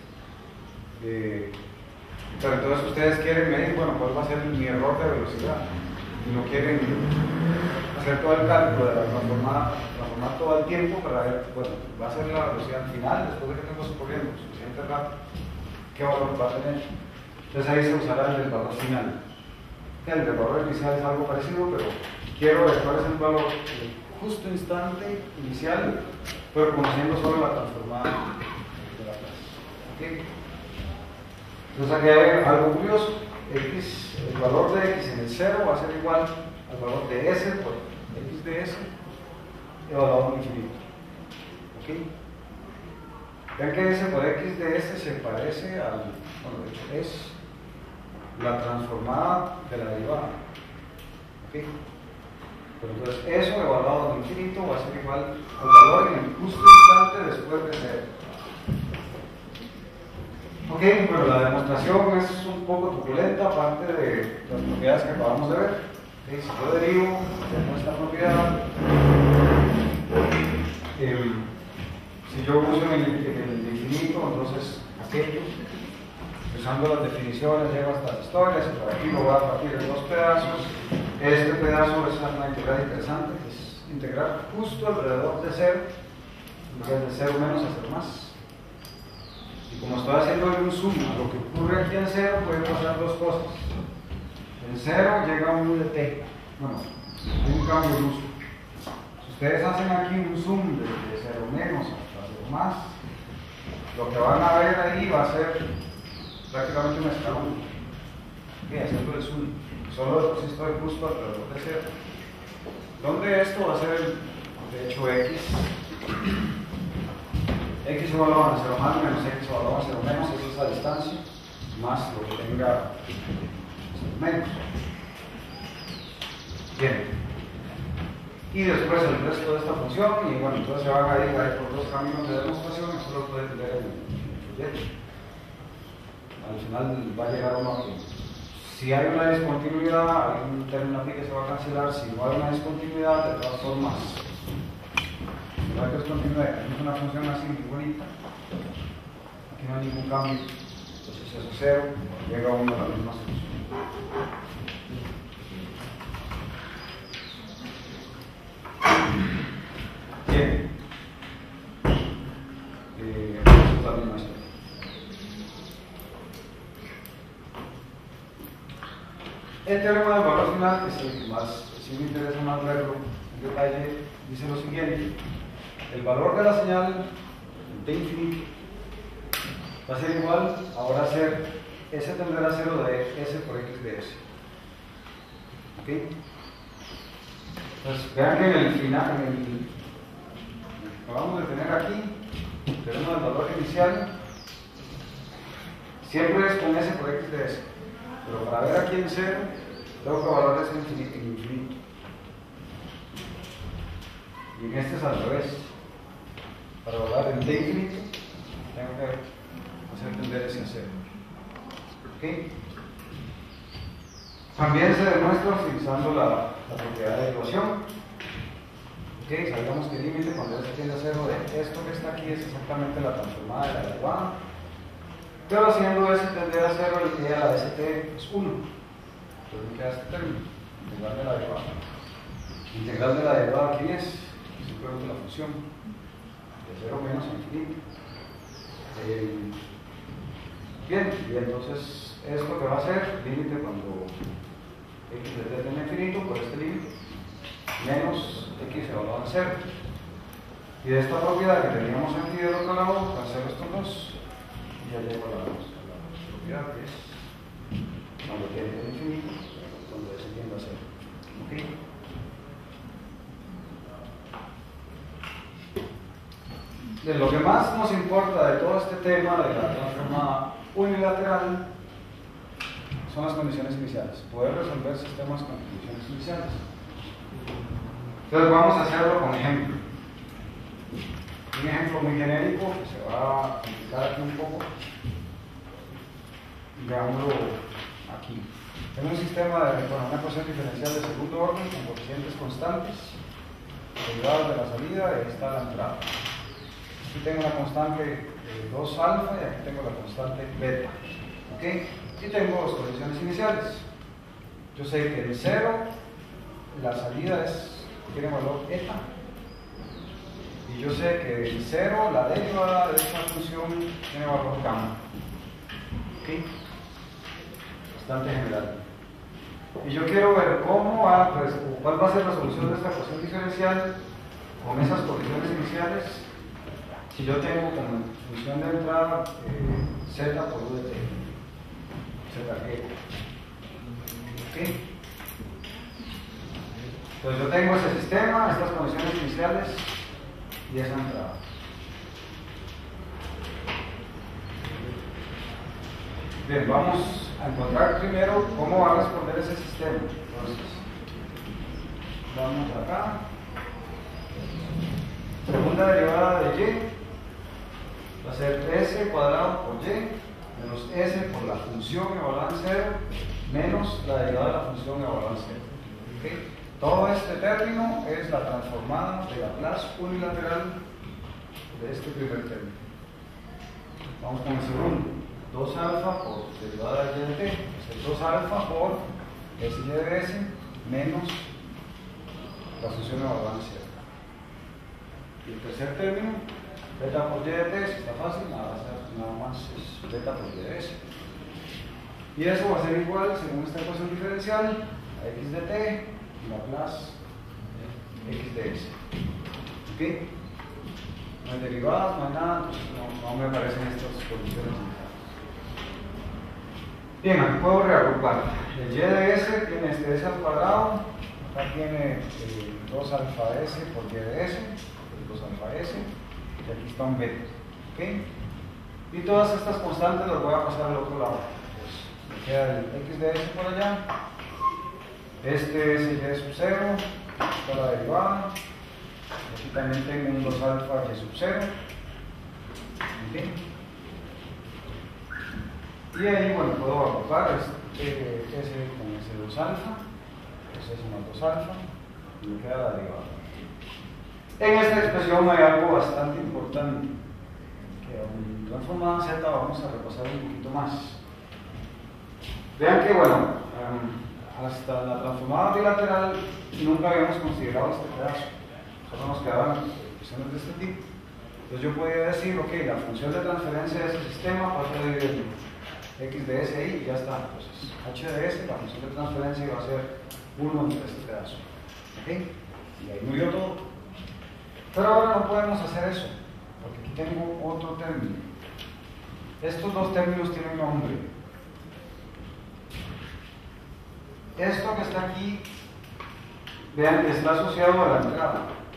S1: Pero entonces ustedes quieren medir, bueno, cuál va a ser mi error de velocidad. Y no quieren hacer todo el cálculo de la transformar todo el tiempo para ver, bueno, va a ser la velocidad al final, después de que tengo corriendo suficiente rápido, qué valor va a tener. Entonces ahí se usará el valor final. El valor inicial es algo parecido, pero quiero ver cuál es el valor justo instante inicial, pero conociendo solo la transformada de la clase. ¿Okay? Entonces aquí hay algo curioso. X, el valor de x en el 0 va a ser igual al valor de s por x de s evaluado al infinito. ¿Okay? Vean que s por x de s se parece al, bueno, de hecho es la transformada de la derivada. ¿Okay? Pero entonces eso evaluado al infinito va a ser igual al valor en el justo instante después de 0. Ok, pero la demostración es un poco truculenta, aparte de las propiedades que acabamos de ver. Okay, si yo derivo de esta propiedad, si yo uso en el infinito, entonces aquello, usando las definiciones, llevo hasta las historias, y por aquí lo voy a partir en dos pedazos. Este pedazo es una integral interesante, que es integrar justo alrededor de 0, en vez de 0 menos a 0 más. Y como estoy haciendo un zoom a lo que ocurre aquí en 0, pueden pasar dos cosas. En 0 llega un u de t, bueno, hay un cambio de uso. Si ustedes hacen aquí un zoom de 0 menos hasta 0 más, lo que van a ver ahí va a ser prácticamente un escalón. Haciendo el zoom, solo si estoy justo alrededor de 0. ¿Dónde esto va a ser, de hecho, x? X evaluado a 0 más menos x evaluado a 0 menos, esa es la distancia, más lo que tenga 0 menos. Bien. Y después el resto de esta función, y bueno, entonces se van a ir por dos caminos de demostración, eso lo pueden ver en el proyecto. Al final va a llegar uno aquí. Si hay una discontinuidad, hay un término aquí que se va a cancelar. Si no hay una discontinuidad, de todas formas, si no hay discontinuidad, es una función así muy bonita, aquí no hay ningún cambio, entonces eso es 0, llega uno a la misma solución. Bien, esa es la misma historia. El teorema del valor final, que es el que más, si me interesa más verlo en detalle, dice lo siguiente: el valor de la señal de infinito va a ser igual, ahora a ser s tendrá a 0 de s por x de s. ¿Ok? Entonces, vean que en el final, acabamos de tener aquí, tenemos el valor inicial, siempre es con s por x de s. Pero para ver aquí en 0, tengo que evaluar ese infinito. Y en este es al revés. Para evaluar el d infinito, tengo que hacer tender ese a 0. ¿Ok? También se demuestra utilizando la propiedad de derivación. ¿Ok? Sabemos que el límite cuando s tiende a 0 de esto que está aquí es exactamente la transformada de la derivada. Pero haciendo s tender a 0, el que a la st es 1. Entonces me queda este término, integral de la derivada. Integral de la derivada, ¿quién es? Simplemente la función de 0 menos a infinito. Bien, y entonces esto que va a ser límite cuando x de t tiene infinito por este límite, menos x evaluado a 0. Y de esta propiedad que teníamos aquí del otro lado, cancelo estos dos. Ya llego a la propiedad que es cuando tiene el infinito, cuando s tiende a 0. ¿Okay? De lo que más nos importa de todo este tema de la transformada unilateral son las condiciones iniciales, poder resolver sistemas con condiciones iniciales. Entonces vamos a hacerlo con ejemplo. Un ejemplo muy genérico que se va a complicar aquí un poco. veámoslo aquí. Tengo un sistema de una ecuación diferencial de segundo orden con coeficientes constantes, derivadas de la salida, y ahí está la entrada. Aquí tengo la constante 2 alfa y aquí tengo la constante beta. ¿Okay? Y tengo las condiciones iniciales. Yo sé que el 0, la salida tiene valor eta. Y yo sé que el 0, la derivada de esta función, tiene valor gamma. ¿Okay? Bastante general. Y yo quiero ver cuál va a ser la solución de esta ecuación diferencial con esas condiciones iniciales si yo tengo como función de entrada z por u de t. Zg. ¿Okay? Entonces yo tengo ese sistema, estas condiciones iniciales y esa entrada. Bien, vamos a encontrar primero cómo va a responder ese sistema. Entonces, vamos acá. Segunda derivada de y va a ser s cuadrado por y menos s por la función evaluada en 0 menos la derivada de la función evaluada en 0. ¿Okay? Todo este término es la transformada de Laplace unilateral de este primer término. Vamos con el segundo. 2 alfa por derivada de y de t, es 2 alfa por s y de s menos la función evaluada en 0. Y el tercer término, beta por y de t, si está fácil, nada más es beta por y de s. Y eso va a ser igual, según esta ecuación diferencial, a x de t y Laplace x de s. ¿Ok? No hay derivadas, no hay nada, entonces no me aparecen estas condiciones. Bien, aquí puedo reagrupar. El y de s tiene este s al cuadrado, acá tiene 2 alfa s por y de s, 2 alfa s, y aquí está un beta. ¿Okay? Y todas estas constantes las voy a pasar al otro lado. Pues me queda el x de s por allá, este es y sub 0, está la derivada, aquí también tengo un 2 alfa y sub 0. ¿Okay? Y ahí, bueno, puedo agrupar S con S2 alfa, S más 2 alfa, y me queda la derivada. En esta expresión hay algo bastante importante, que en transformada Z vamos a repasar un poquito más. Vean que, bueno, hasta la transformada bilateral nunca habíamos considerado este pedazo, solo nos quedaban expresiones de este tipo. Entonces yo podía decir, ok, la función de transferencia de ese sistema parte de x de s ahí y ya está. Entonces, h de s, la función de transferencia va a ser 1 entre este pedazo. ¿Ok? Y ahí murió todo. Pero ahora no podemos hacer eso, porque aquí tengo otro término. Estos dos términos tienen nombre. Esto que está aquí, vean que está asociado a la entrada.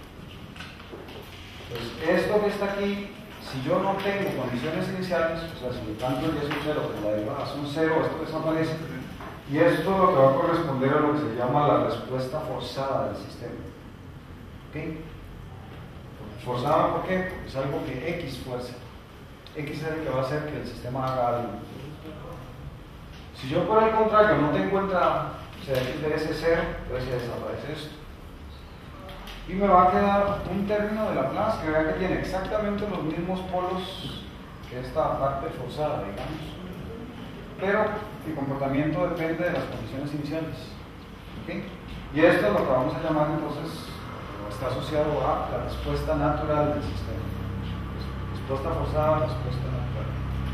S1: Entonces, esto que está aquí, si yo no tengo condiciones iniciales, o sea, si tanto el y sub 0 como la derivada son 0, esto desaparece. Y esto es lo que va a corresponder a lo que se llama la respuesta forzada del sistema. ¿Ok? Forzada, ¿por qué? Porque es algo que X fuerza. X es el que va a hacer que el sistema haga algo. Si yo por el contrario no tengo entrada, o sea, X de S 0, entonces ya desaparece esto. Y me va a quedar un término de Laplace que vean que tiene exactamente los mismos polos que esta parte forzada, digamos. Pero el comportamiento depende de las condiciones iniciales. ¿Okay? Y esto es lo que vamos a llamar entonces, está asociado a la respuesta natural del sistema. Respuesta forzada, respuesta natural.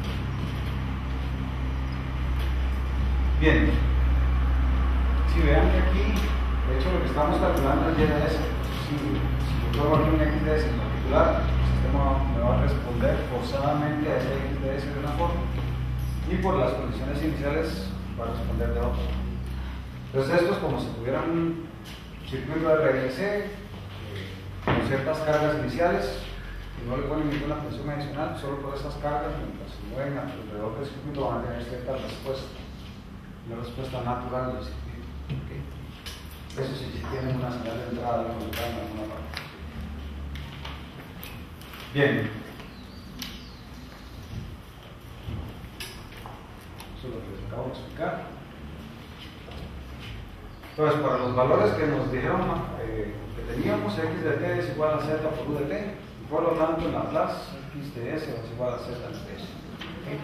S1: Bien. Si vean que aquí, de hecho lo que estamos calculando es y de s. Si yo tomo aquí un x de s en particular, el sistema me va a responder forzadamente a ese x de s de una forma y por las condiciones iniciales va a responder de otra. Entonces esto es como si tuvieran un circuito de RLC con ciertas cargas iniciales y no le ponen ninguna presión adicional, solo por esas cargas mientras se mueven alrededor del circuito van a tener cierta respuesta, una respuesta natural del circuito. ¿Okay? Eso sí, si tienen una señal de entrada conectada en alguna parte. Bien. Esto es lo que les acabo de explicar. Entonces, para los valores que nos dijeron que teníamos, x de t es igual a z por u de t, y por lo tanto en Laplace x de s es igual a z de s. ¿Okay?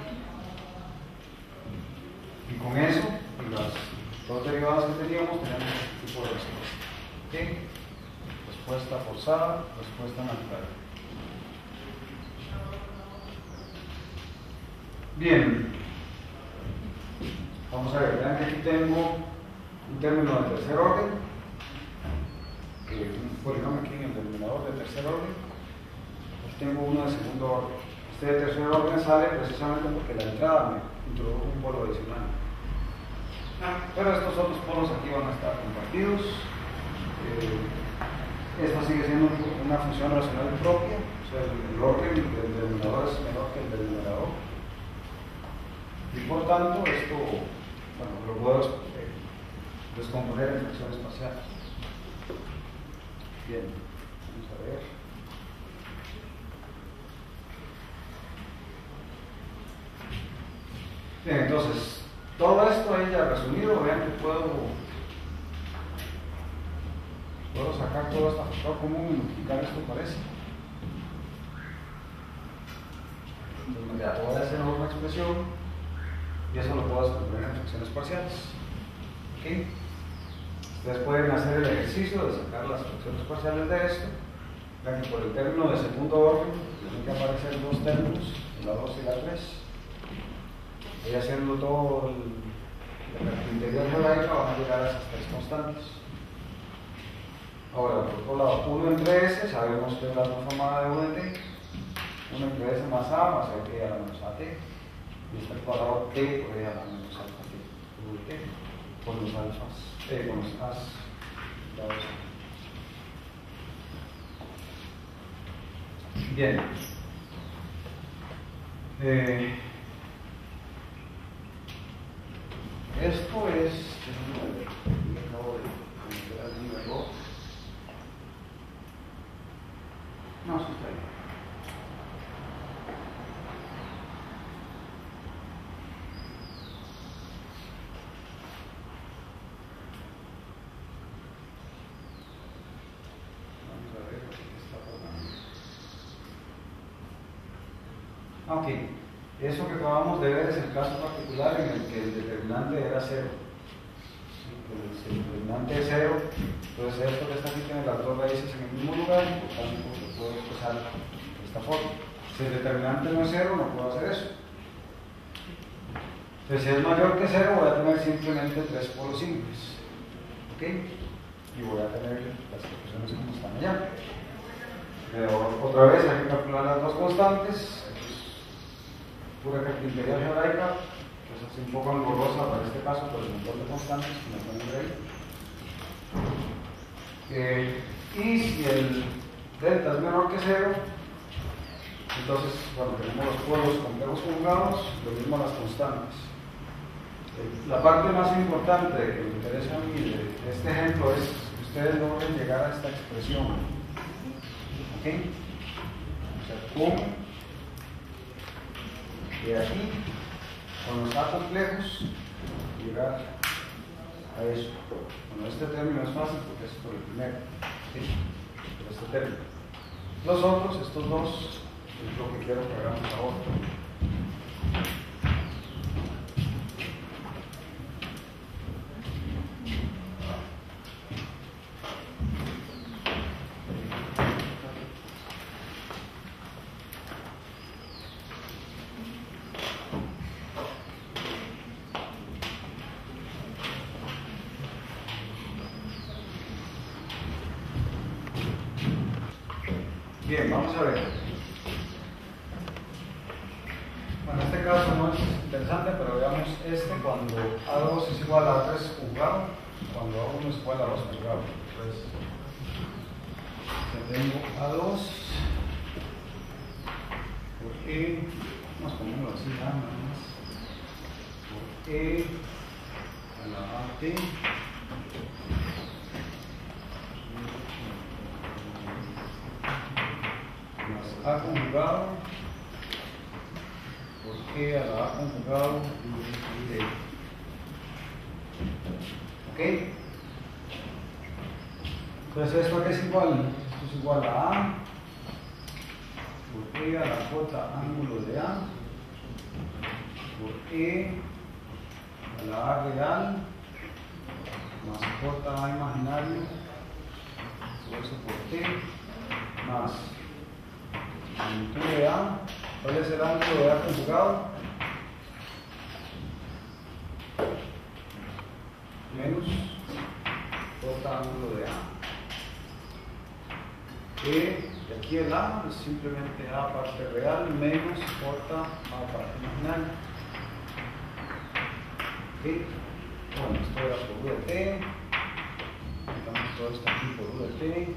S1: Y con eso, y las dos derivadas que teníamos, tenemos este tipo de respuesta. ¿Okay? Respuesta forzada, respuesta natural. Bien, vamos a ver, vean que aquí tengo un término de tercer orden, un polinomio aquí en el denominador de tercer orden. Aquí tengo uno de segundo orden. Este de tercer orden sale precisamente porque la entrada me introdujo un polo adicional. Pero estos otros polos aquí van a estar compartidos. Esta sigue siendo una función racional propia, o sea, el orden del denominador es menor que el del numerador. Y por tanto, esto, bueno, lo puedo descomponer en fracciones parciales. Bien, vamos a ver. Bien, entonces, todo esto ahí ya resumido, vean que puedo sacar todo este factor común y multiplicar esto por eso. Entonces, ya voy a hacer otra expresión y eso lo puedo descomponer en fracciones parciales. ¿Okay? Ustedes pueden hacer el ejercicio de sacar las fracciones parciales de esto. Vean que por el término de segundo orden tienen que aparecer dos términos, la 2 y la 3. Voy haciendo todo la integral algebraica, van a llegar a esas tres constantes. Ahora, por otro lado, 1 entre s, sabemos que es la transformada de u de t. 1 entre s más a, más a t a la menos a t. Y está el cuadrado t por e a la menos alfa t, u de t, con los alfas, con los as dados aquí. Bien. Esto es, acabo de meter al nivel 2. No, sí está ahí. Vamos a ver qué está pasando. Ok. Eso que acabamos de ver es el caso particular en el que el determinante era 0. Si el determinante es 0, entonces esto que está aquí tiene las dos raíces en el mismo lugar y por tanto lo puedo expresar de esta forma. Si el determinante no es 0, no puedo hacer eso. Entonces, si es mayor que 0, voy a tener simplemente tres polos simples. ¿Ok? Y voy a tener las expresiones como están allá. Pero otra vez hay que calcular las dos constantes. Pura carpintería algebraica, que es así un poco engorrosa para este caso por el montón de constantes que me ponen ahí. Y si el delta es menor que 0, entonces cuando tenemos los polos complejos conjugados, lo mismo las constantes. La parte más importante que me interesa a mí de este ejemplo es que ustedes logren llegar a esta expresión. ¿Ok? O sea, ¿cómo? De aquí, con los A complejos, llegar a eso. Bueno, este término es fácil porque es por el primero, ¿sí? Por este término. Los otros, estos dos, es lo que quiero que hagamos ahora. Bien, vamos a ver. Bueno, este caso no es interesante, pero veamos este cuando A2 es igual a A3 conjugado, cuando A1 es igual a 2 conjugado. Entonces, tengo A2 por E, vamos a ponerlo así nada más, por E a la AT. A conjugado por E a la A conjugado de. ¿Ok? Entonces, ¿esto qué es igual? Esto es igual a A por E a la J ángulo de A por E a la A real más J A imaginario, todo eso por T más magnitud de A. ¿Cuál es el ángulo de A conjugado? Menos J ángulo de A. De aquí el A es simplemente A parte real menos J A parte imaginaria. ¿Okay? Bueno, esto era por U de T. Quitamos todo esto aquí por U de T.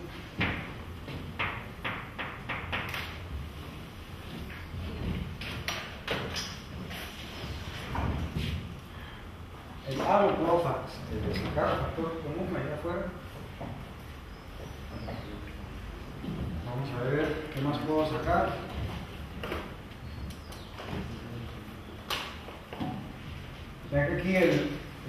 S1: El A lo puedo sacar factor común allá afuera. Vamos a ver qué más puedo sacar. Vean que aquí el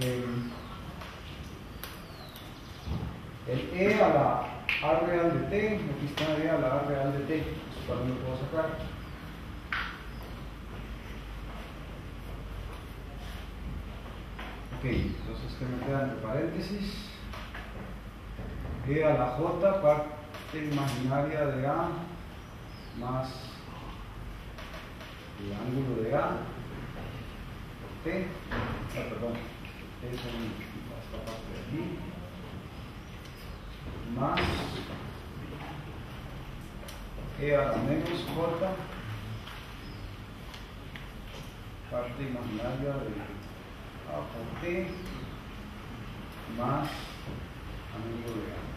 S1: E a la A real de T, aquí está E a la A real de T, eso para mí lo puedo sacar. Ok, entonces que me queda entre paréntesis E a la J parte imaginaria de A más el ángulo de A por T, perdón, T es esta parte de aquí, más E a la menos J parte imaginaria de A por T más ángulo de A.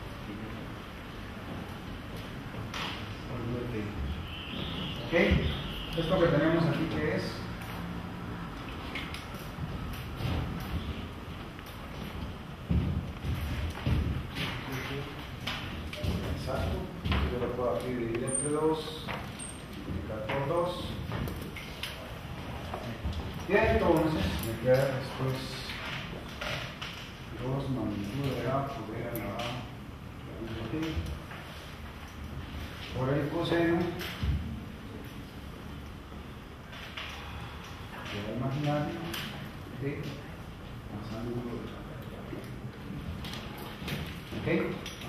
S1: ¿Ok? Esto que tenemos aquí, ¿qué es? Exacto. Yo lo puedo aquí dividir entre 2, multiplicar por 2. Y entonces me queda después 2 magnitud de A por E a la A por el coseno de la imaginaria de más ángulo de A. ¿Ok?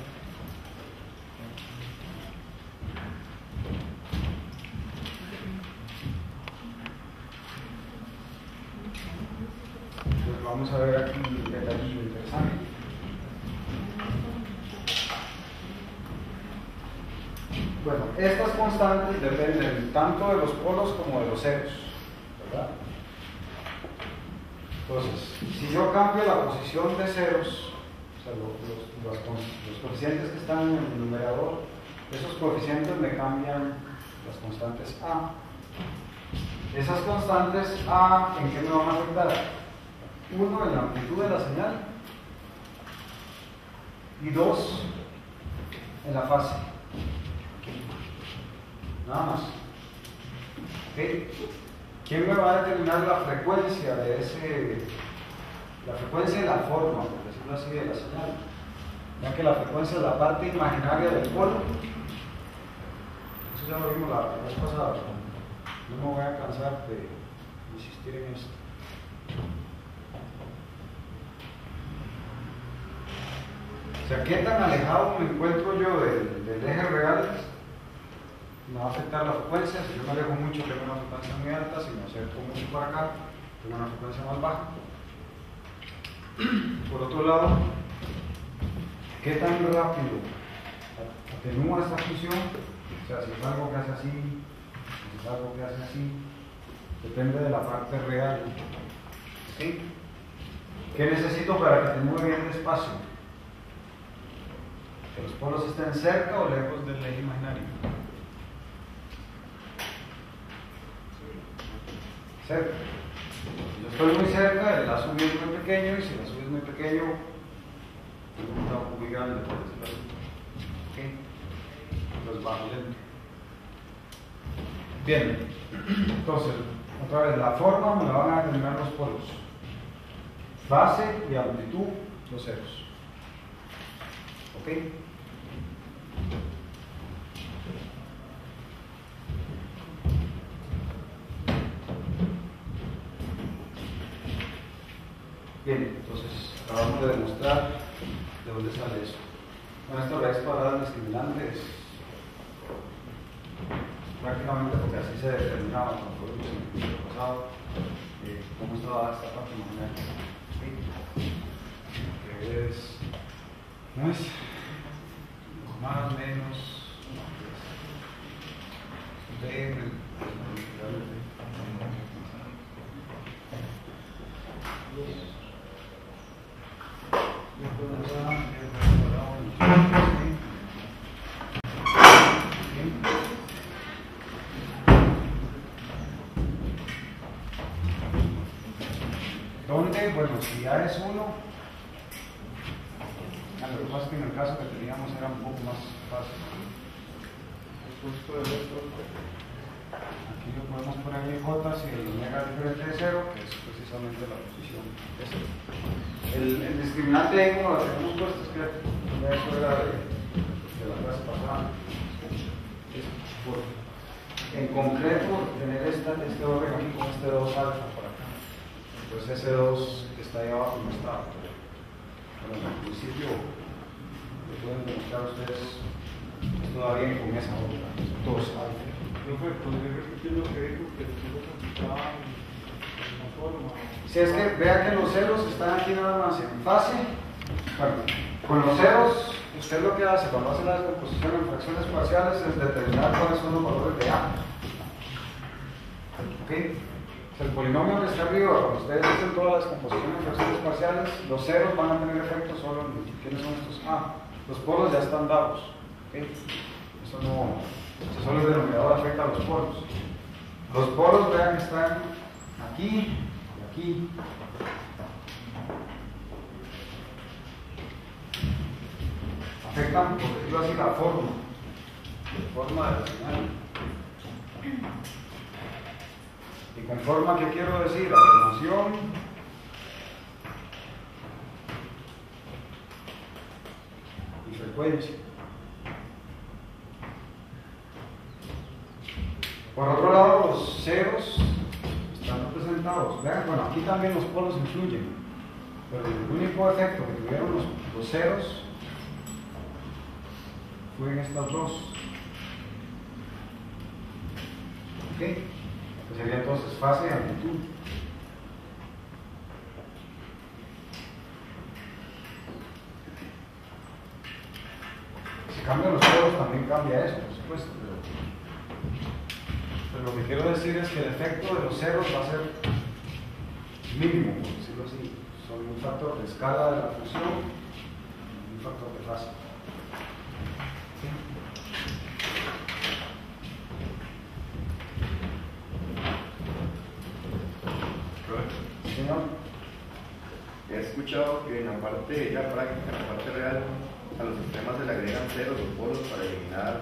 S1: Pues vamos a ver aquí un detallillo interesante. Bueno, estas constantes dependen tanto de los polos como de los ceros, ¿verdad? Entonces, si yo cambio la posición de ceros, o sea, los coeficientes que están en el numerador, esos coeficientes me cambian las constantes A. Esas constantes A, ¿en qué me van a afectar? Uno, en la amplitud de la señal, y dos, en la fase. Nada más. ¿Okay? ¿Quién me va a determinar la frecuencia de la frecuencia de la forma, por decirlo así, de la señal? Ya que la frecuencia es la parte imaginaria del polo. Eso ya lo vimos la vez pasada. No me voy a cansar de insistir en esto. O sea, ¿qué tan alejado me encuentro yo del eje real? Me va a afectar la frecuencia. Si yo me alejo mucho, tengo una frecuencia muy alta. Si me acerco mucho para acá, tengo una frecuencia más baja. Por otro lado, ¿qué tan rápido atenúa esta función? O sea, si es algo que hace así, si es algo que hace así, depende de la parte real. ¿Sí? ¿Qué necesito para que atenúe bien despacio? Que los polos estén cerca o lejos del eje imaginario. Cerca. Si yo estoy muy cerca, el lazo es muy pequeño, y si el lazo es muy pequeño, un campo muy grande, por decirlo así. ¿Okay? Entonces bajo lento. Bien, entonces Otra vez, la forma me la van a determinar los polos. Fase y amplitud, los ceros. ¿Ok? Bien, entonces acabamos de demostrar de dónde sale eso. Bueno, esto raíz cuadrada discriminante es prácticamente porque así se determinaba con productos en el curso pasado, cómo estaba esta parte nominal. ¿Sí? Que es, ¿no es? Más o menos de ¿dónde? Bueno, si A es 1, lo que pasa es que en el caso que teníamos era un poco más fácil. Aquí lo podemos poner en J si el omega es diferente de 0, que es precisamente la posición de 0. El discriminante de como lo tenemos puesto, es que eso era de la clase pasada. En concreto, tener este orden aquí con este 2 alfa por acá. Entonces ese 2 que está ahí abajo no está. Bueno, en principio lo pueden demostrar ustedes todavía con esa otra. 2 alfa.
S3: ¿Podría repetir lo que dijo que nosotros complicaban en la forma?
S1: Si es que vean que los ceros están aquí nada más en fase. Bueno, con los ceros, usted lo que hace cuando hace la descomposición en fracciones parciales es determinar cuáles son los valores de A. ¿Ok? O sea, el polinomio que está arriba, cuando ustedes hacen toda la descomposición en fracciones parciales, los ceros van a tener efecto solo en quiénes son estos A. Los polos ya están dados. ¿Ok? Eso no. Solo el denominador afecta a los polos. Los polos, vean que están aquí y aquí. Afectan, por decirlo así, la forma de la señal. Y con forma, ¿qué quiero decir? Atenuación y frecuencia. Por otro lado, los ceros están representados. Vean, bueno, aquí también los polos influyen, pero el único efecto que tuvieron los ceros fue en estas dos. ¿Ok? Que sería entonces fase y amplitud. Si cambian los ceros, también cambia eso, por supuesto. Pero lo que quiero decir es que el efecto de los ceros va a ser mínimo, por decirlo así. Son un factor de escala de la función y un factor de fase. ¿Sí? Señor.
S2: He escuchado que en la parte ya práctica, en la parte real, a los sistemas se le agregan ceros o polos para eliminar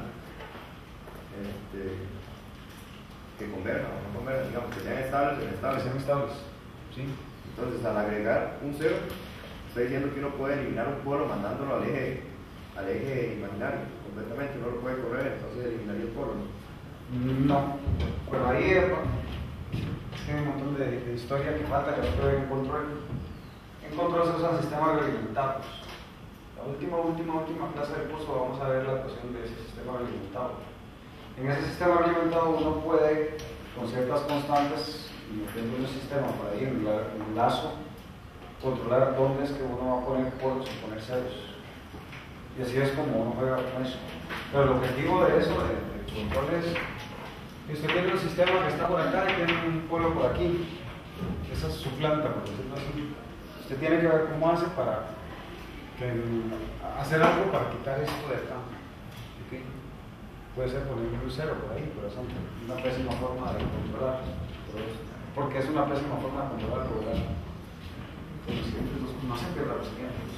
S2: que converjan o no converjan, digamos, que sean estables o inestables.
S1: Sean estables. Sí.
S2: Entonces, al agregar un cero, está diciendo que uno puede eliminar un polo mandándolo al eje imaginario completamente, no lo puede correr, entonces eliminaría el polo.
S1: No. Pero ahí hay un montón de historia que falta que no puede en control. En control se usan sistemas alimentados. La última clase del curso vamos a ver la ecuación de ese sistema alimentado. En ese sistema alimentado uno puede, con ciertas constantes, metiendo un sistema por ahí en un lazo, controlar dónde es que uno va a poner polos o poner ceros. Y así es como uno juega con eso. Pero el objetivo de eso, del control, es que usted tiene un sistema que está por acá y tiene un polo por aquí. Esa es su planta, por decirlo así. Usted tiene que ver cómo hace para hacer algo para quitar esto de acá. ¿Okay? Puede ser poner un cero por ahí, pero es una pésima forma de controlar. Porque es una pésima forma de controlar el programa. No se pierda los siguientes.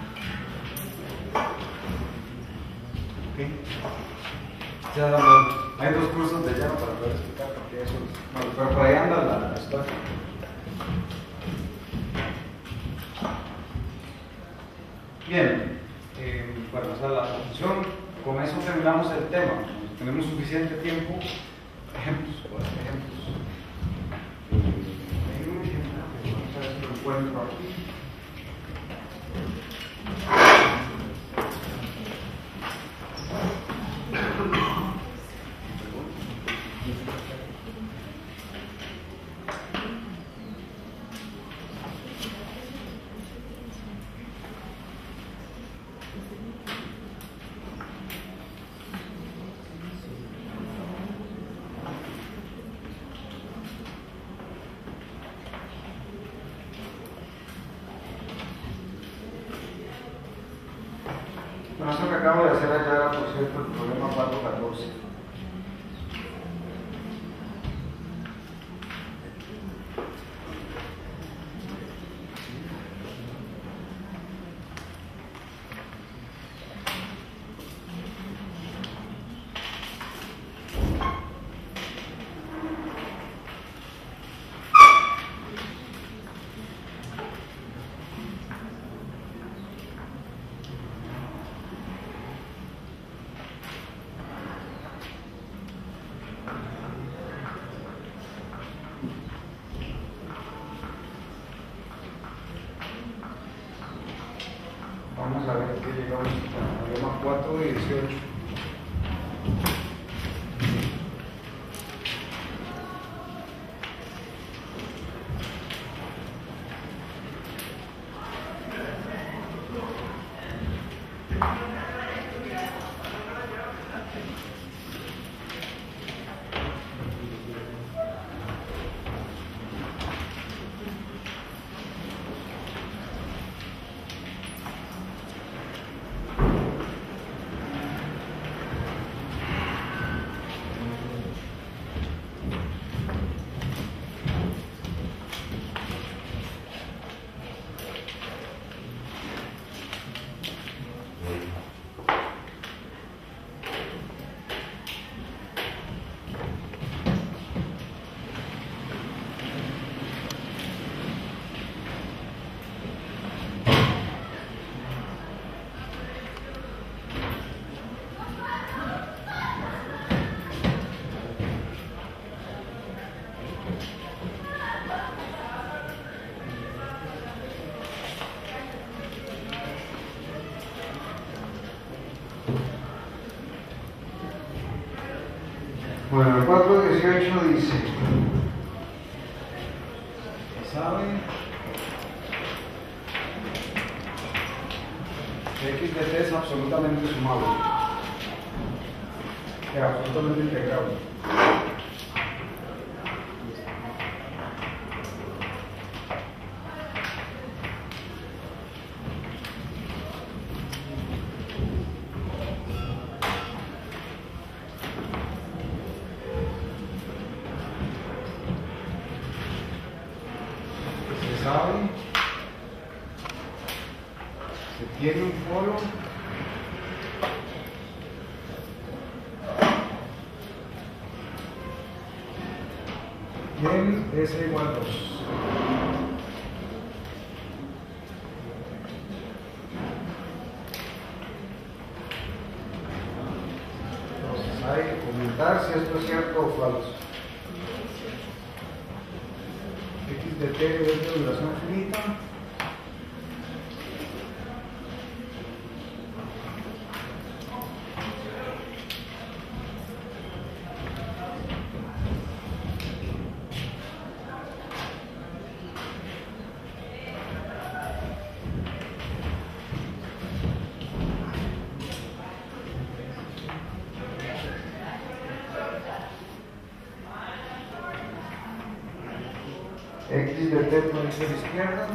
S1: ¿Ok? Ya damos. hay dos cursos de llano para poder explicar porque eso es. Bueno, pero por ahí anda la historia. Bien, bueno, esa es la conclusión. Con eso terminamos el tema. Tenemos suficiente tiempo. Ejemplos, ejemplos. Hay un ejemplo, vamos a ver si lo encuentro aquí. Bueno, eso que acabo de hacer allá era, por cierto, el problema 414. Vamos a ver qué llegamos al problema 4 y 18. Bueno, el 4.18 dice, ¿sabe? X de t es absolutamente sumable, es absolutamente integrable. ¿Sabe? Se tiene un polo en S igual 2. Entonces hay que comentar si esto es cierto o falso. X de t es de duración finita. X de t por la izquierda.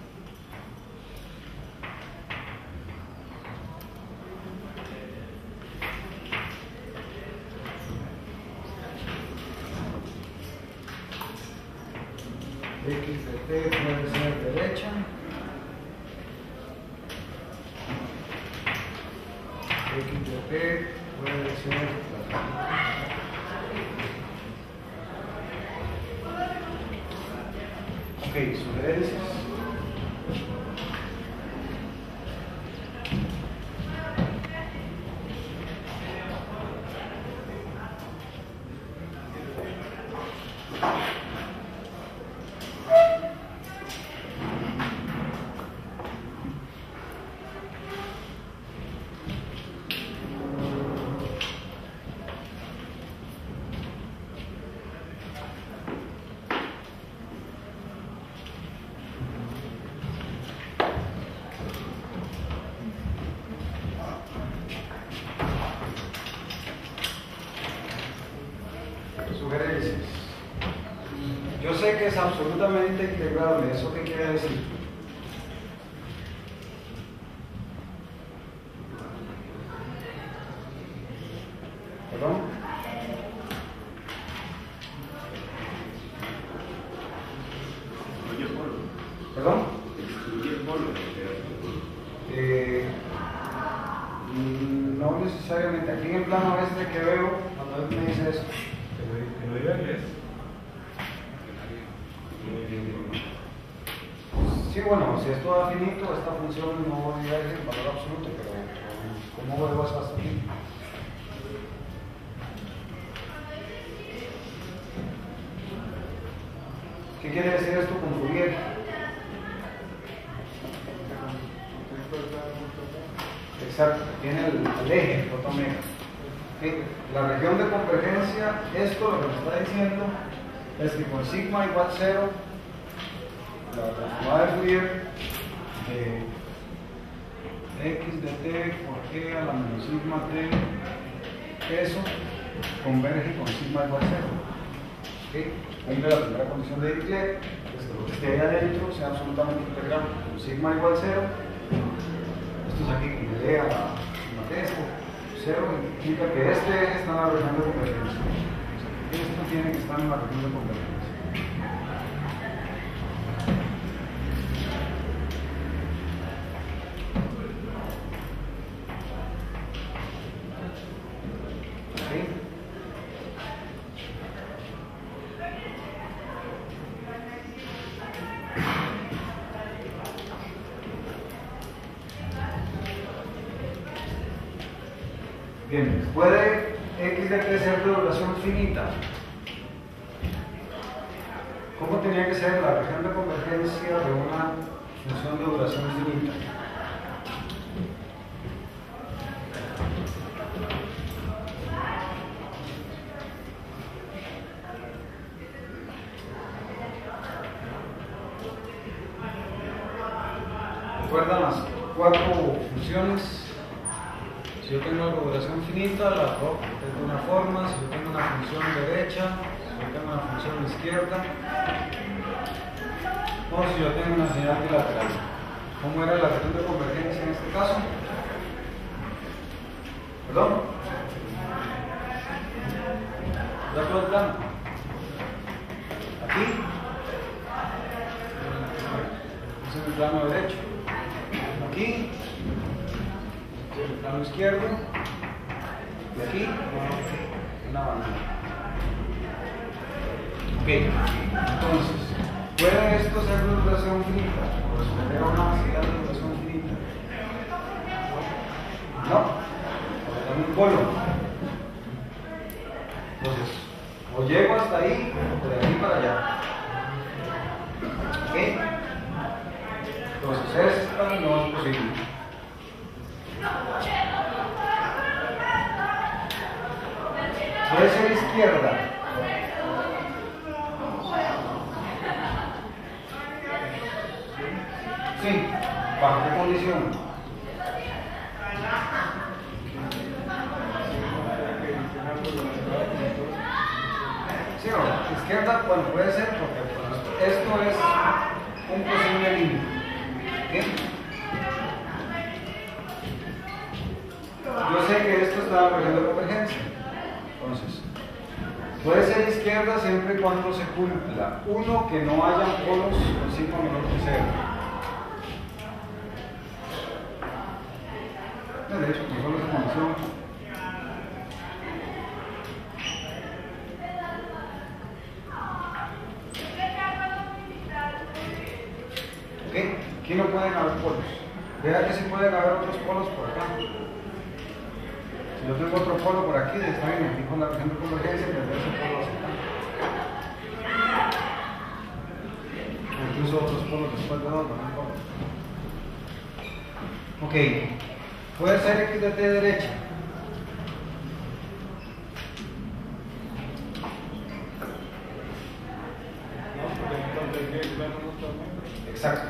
S1: X de t puede ser derecha. X de t puede ser lateral. Ok, sugerencias. Sugerencias. Yo sé que es absolutamente integrable. ¿Eso qué quiere decir? ¿Perdón? ¿Perdón? No necesariamente. Aquí en el plano este que veo, cuando él me dice eso.
S3: Que lo diga inglés.
S1: Sí, bueno, si esto da finito, esta función no voy a decir valor absoluto, pero ¿cómo vuelvo hasta aquí? ¿Qué quiere decir esto con Fourier? Exacto, tiene el eje fotomega. La región de convergencia, esto lo que me está diciendo es que con sigma igual 0, la transformada de Fourier de x de t por e a la menos sigma t, eso converge con sigma igual 0. Cumple la primera condición de Dirichlet, es que lo que esté ahí adentro sea absolutamente integral con sigma igual 0. Esto es aquí que me dé a la sigma t, esto 0 indica que este eje está en la región de convergencia. Esto tiene que estar en la región de convergencia. Bien, ¿puede x de t ser de duración finita? ¿Cómo tenía que ser la región de convergencia de una función de duración finita? ¿Recuerdan las 4 funciones? Si yo tengo una duración finita, la represento de una forma. Si yo tengo una función derecha, si yo tengo una función izquierda, o si yo tengo una señal bilateral. ¿Cómo era la región de convergencia en este caso? ¿Perdón? ¿Ya todo el plano? Aquí es en el plano derecho. Aquí el plano izquierdo, y aquí una bandera. Ok, entonces, ¿puede esto ser de duración finita? ¿O responder a una velocidad de duración finita? No, porque tengo un polo. Entonces, o llego hasta ahí, o de aquí para allá. Ok, entonces esta no es posible. Puede ser izquierda. Sí, ¿bajo qué condición? Sí, no, izquierda, bueno, puede ser porque esto es un posible límite. ¿Okay? Yo sé que esto está en la región de convergencia. Entonces, puede ser izquierda siempre y cuando se cumpla uno, que no haya polos con sigma menor que 0. De hecho, con solo esa condición, pueden haber otros polos por acá. Si yo tengo otro polo por aquí, está bien, aquí con la región de convergencia, tendré ese polo hacia acá. Incluso otros polos después de dos, no importa. Ok, puede ser x de t derecha. Exacto.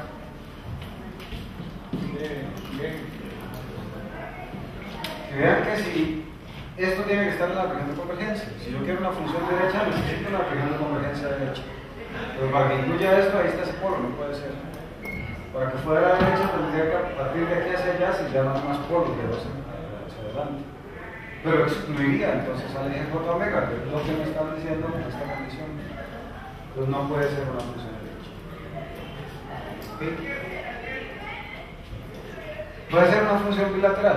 S1: Que vean que si esto tiene que estar en la región de convergencia. Si yo quiero una función derecha, necesito una región de convergencia derecha. Pero para que incluya esto, ahí está ese polo, no puede ser. Para que fuera derecha, tendría que partir de aquí hacia allá, si ya no hay más polos de dos hacia adelante. Pero excluiría entonces al eje J omega, que es lo que me están diciendo con esta condición. Entonces no puede ser una función derecha. ¿Okay? Puede ser una función bilateral.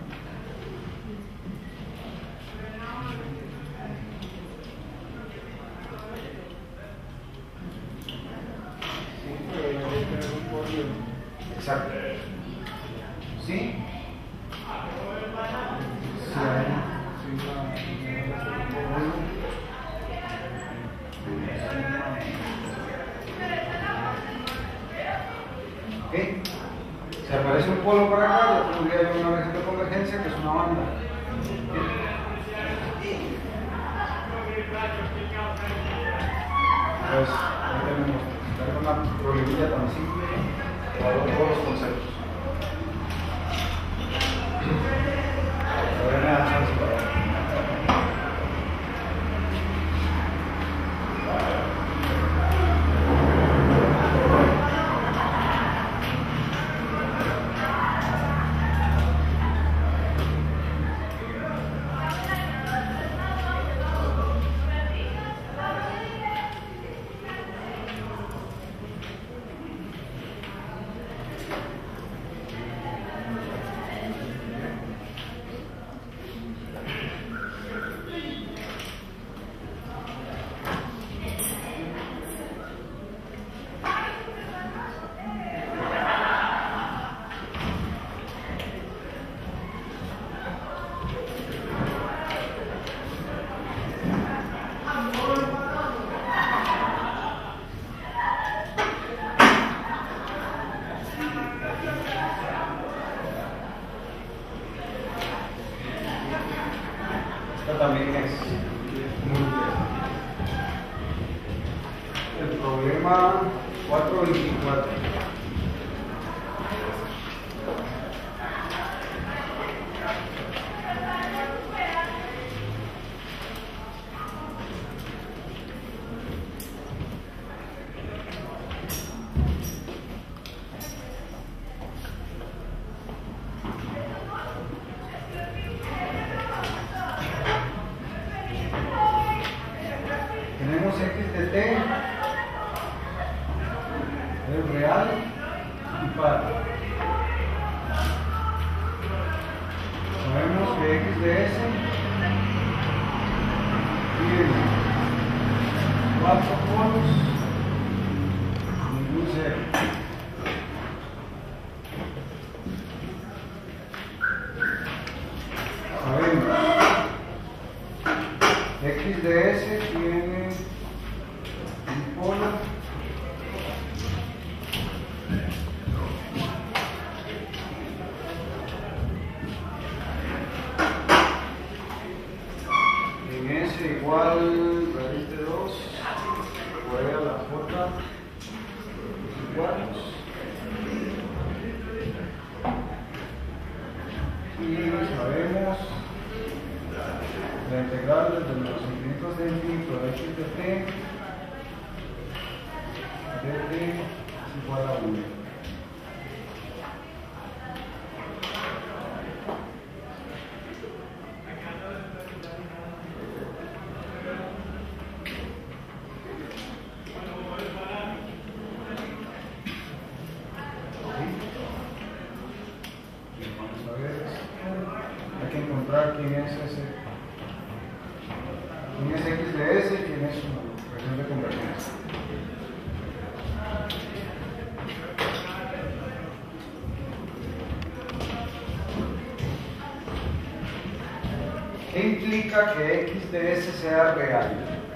S1: Exacto. ¿Sí? ¿Ok? Si aparece un polo por acá, yo tendría yo una región de convergencia que es una banda. Pues, ahí tenemos una problemilla tan simple para todos los conceptos. Ahora me da chance para ver. También es muy bien. El problema 424. Tenemos x de t, es real y par. Sabemos que x de s tiene 4 polos, ningún cero. Sabemos x de s tiene un polo en s igual raíz de 2 por ahí a la j iguales y sabemos la integral de los infinitos de infinito de x de t de t es igual a 1. Vamos a ver esto. Hay que encontrar quién es ese. ¿Quién es x de s y quién es su región de convergencia? ¿Qué implica que x de s sea real?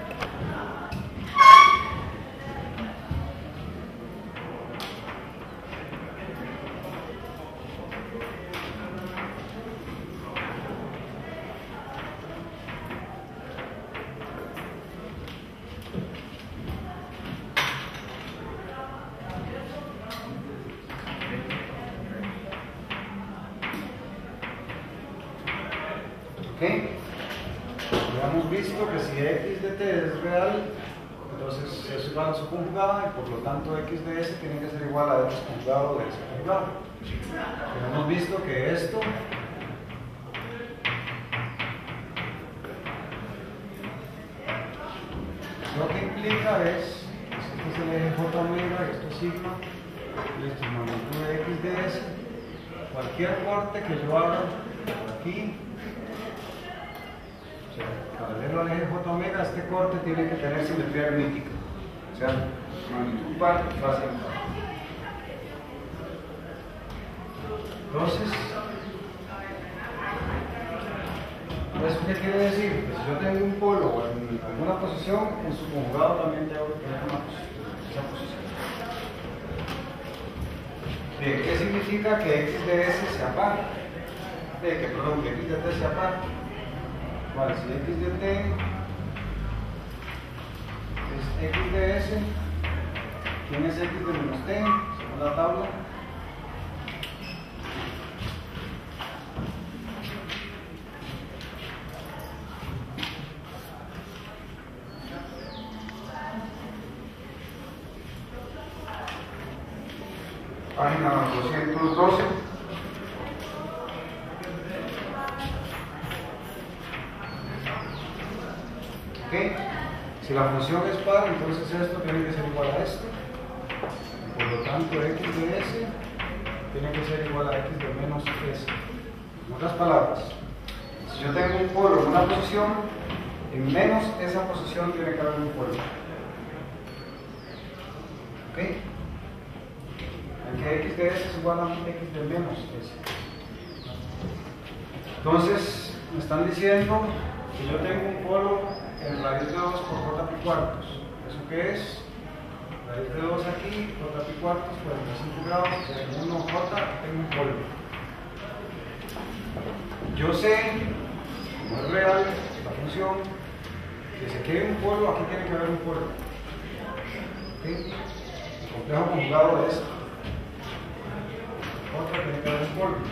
S1: ¿Ok? Ya hemos visto que si x de t es real, entonces eso es igual a su conjugada y por lo tanto x de s tiene que ser igual a x conjugado de s conjugado. Pero hemos visto que esto lo que implica es que este es el eje j omega, esto es sigma y esto es magnitud de x de s. Cualquier corte que yo haga por aquí, o sea, paralelo al eje j omega, este corte tiene que tener simetría aritmética, o sea, magnitud par y fase impar. Entonces, ¿eso qué quiere decir? Que si yo tengo un polo en alguna posición, en su conjugado también tengo que tener esa posición. Bien, ¿qué significa que x de s sea par? Que x de t sea par. Vale, si x de t es x de s, ¿quién es x de menos t? Según la tabla. Página 212. ¿Ok? Si la función es par, entonces esto tiene que ser igual a esto. Por lo tanto, x de s tiene que ser igual a x de menos s. En otras palabras, si yo tengo un polo en una posición, en menos esa posición tiene que haber un polo. ¿Ok? Que x de s es igual a x de menos s. Entonces, me están diciendo que yo tengo un polo en raíz de 2 por j pi cuartos. ¿Eso qué es? Raíz de 2 aquí, j pi cuartos, 45 grados, en 1j tengo un polo. Yo sé, como es real la función, que se quede un polo, aquí tiene que haber un polo. ¿Ok? El complejo conjugado de esto. Otra tiene que haber un polo.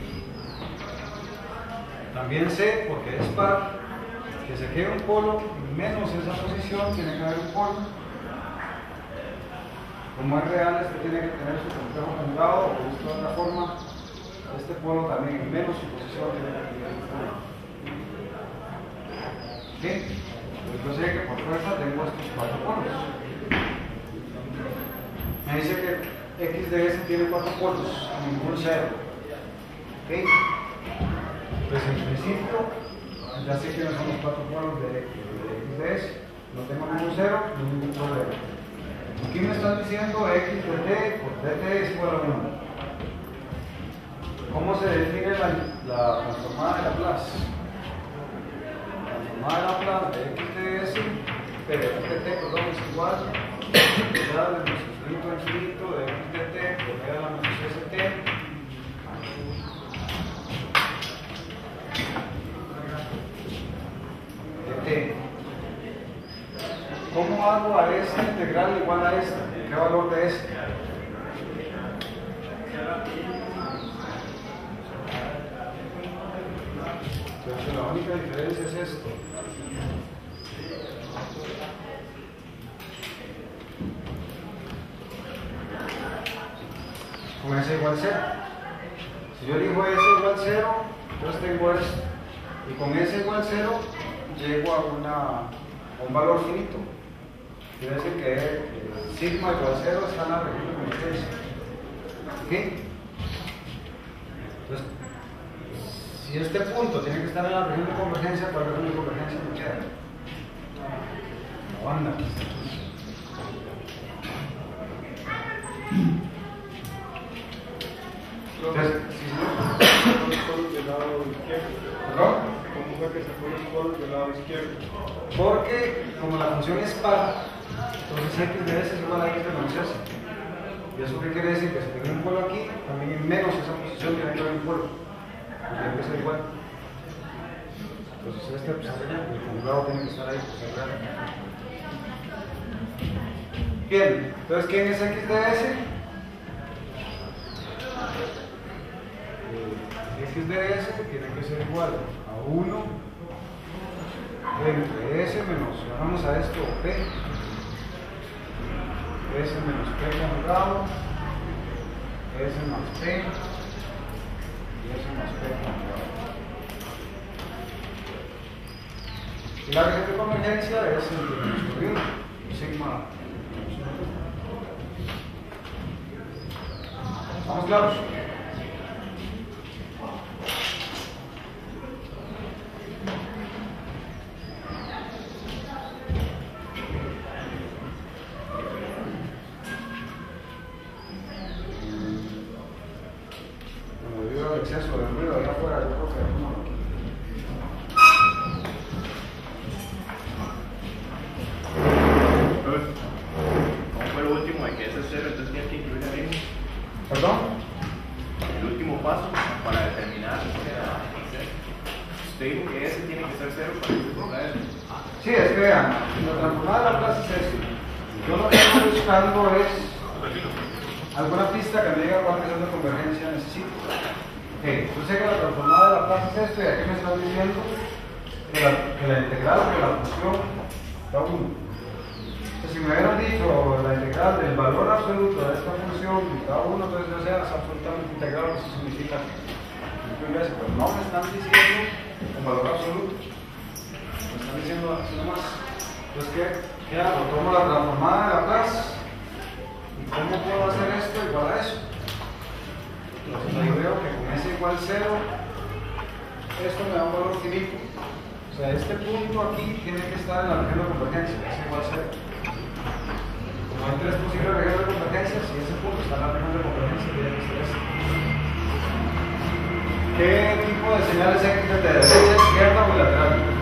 S1: También sé, porque es par, que se quede un polo menos esa posición, tiene que haber un polo. Como es real, este tiene que tener su complejo conjugado, o visto de otra forma, este polo también menos su posición tiene que tener un polo. ¿Ok? Pues yo sé que por fuerza tengo estos 4 polos. Me dice que x de s tiene 4 polos, ningún 0. ¿Ok? Pues en principio, ya sé que no son los 4 polos de x de s. No tengo ningún 0, ningún problema. Aquí me están diciendo x de t por dt es igual a 1. ¿Cómo se define la transformada de Laplace? La transformada de Laplace de x de s, pero x de t, perdón, es igual a la de infinito de x de t por e a la menos st de t. ¿Cómo hago a esta integral igual a esta? ¿Qué valor de este? Entonces la única diferencia es esto. Con s igual 0. Si yo digo s igual 0, entonces tengo esto. Y con s igual 0 llego a un valor finito. Quiere decir que sigma igual 0 está en la región de convergencia. ¿Ok? Entonces, si este punto tiene que estar en la región de convergencia, ¿cuál región de convergencia me queda? La banda. Entonces, si no,
S3: del lado izquierdo.
S1: ¿perdón?
S3: Como sea que sacó los polos del lado izquierdo.
S1: Porque como la función es par, entonces x de s es igual a x menos s. ¿Y eso qué quiere decir? Que si tengo un polo aquí, también en menos esa posición tiene que haber un polo. Porque tiene que ser igual. Entonces este pues, el conjugado tiene que estar ahí, pues, real. Bien, entonces ¿quién es x de s? X de s tiene que ser igual a 1 entre s menos, llamamos a esto p, s menos p conjugado, s más p y s más p conjugado. Y la región de convergencia es el menos 1, sigma. ¿Estamos claros? Debido al exceso de ruido allá afuera, yo creo que dejémoslo aquí.
S2: ¿Cómo fue lo último de que ese cero entonces tiene que incluir el mismo?
S1: ¿Perdón?
S2: El último paso para determinar usted dijo que ese tiene que ser cero para que se ponga eso.
S1: Sí, es que vean, la transformada de Laplace es esto. Yo lo que estoy buscando es alguna pista que me diga cuál región de convergencia necesito. Okay. Yo sé que la transformada de Laplace es esto y aquí me están diciendo que la integral de la función da 1. Entonces, si me hubieran dicho la integral del valor absoluto de esta función da 1, entonces yo sé es absolutamente integral, eso significa pero no me están diciendo un valor absoluto. Me están diciendo así nomás. Entonces, ¿qué hago? Tomo la transformada de Laplace. ¿Y cómo puedo hacer esto igual a eso? Entonces yo veo que con s igual 0, esto me da un valor finito. O sea, este punto aquí tiene que estar en la región de convergencia, s igual 0. Como hay tres posibles regiones de convergencia, si ese punto está en la región de convergencia, tiene que ser ese. ¿Qué tipo de señales X de derecha, izquierda o lateral?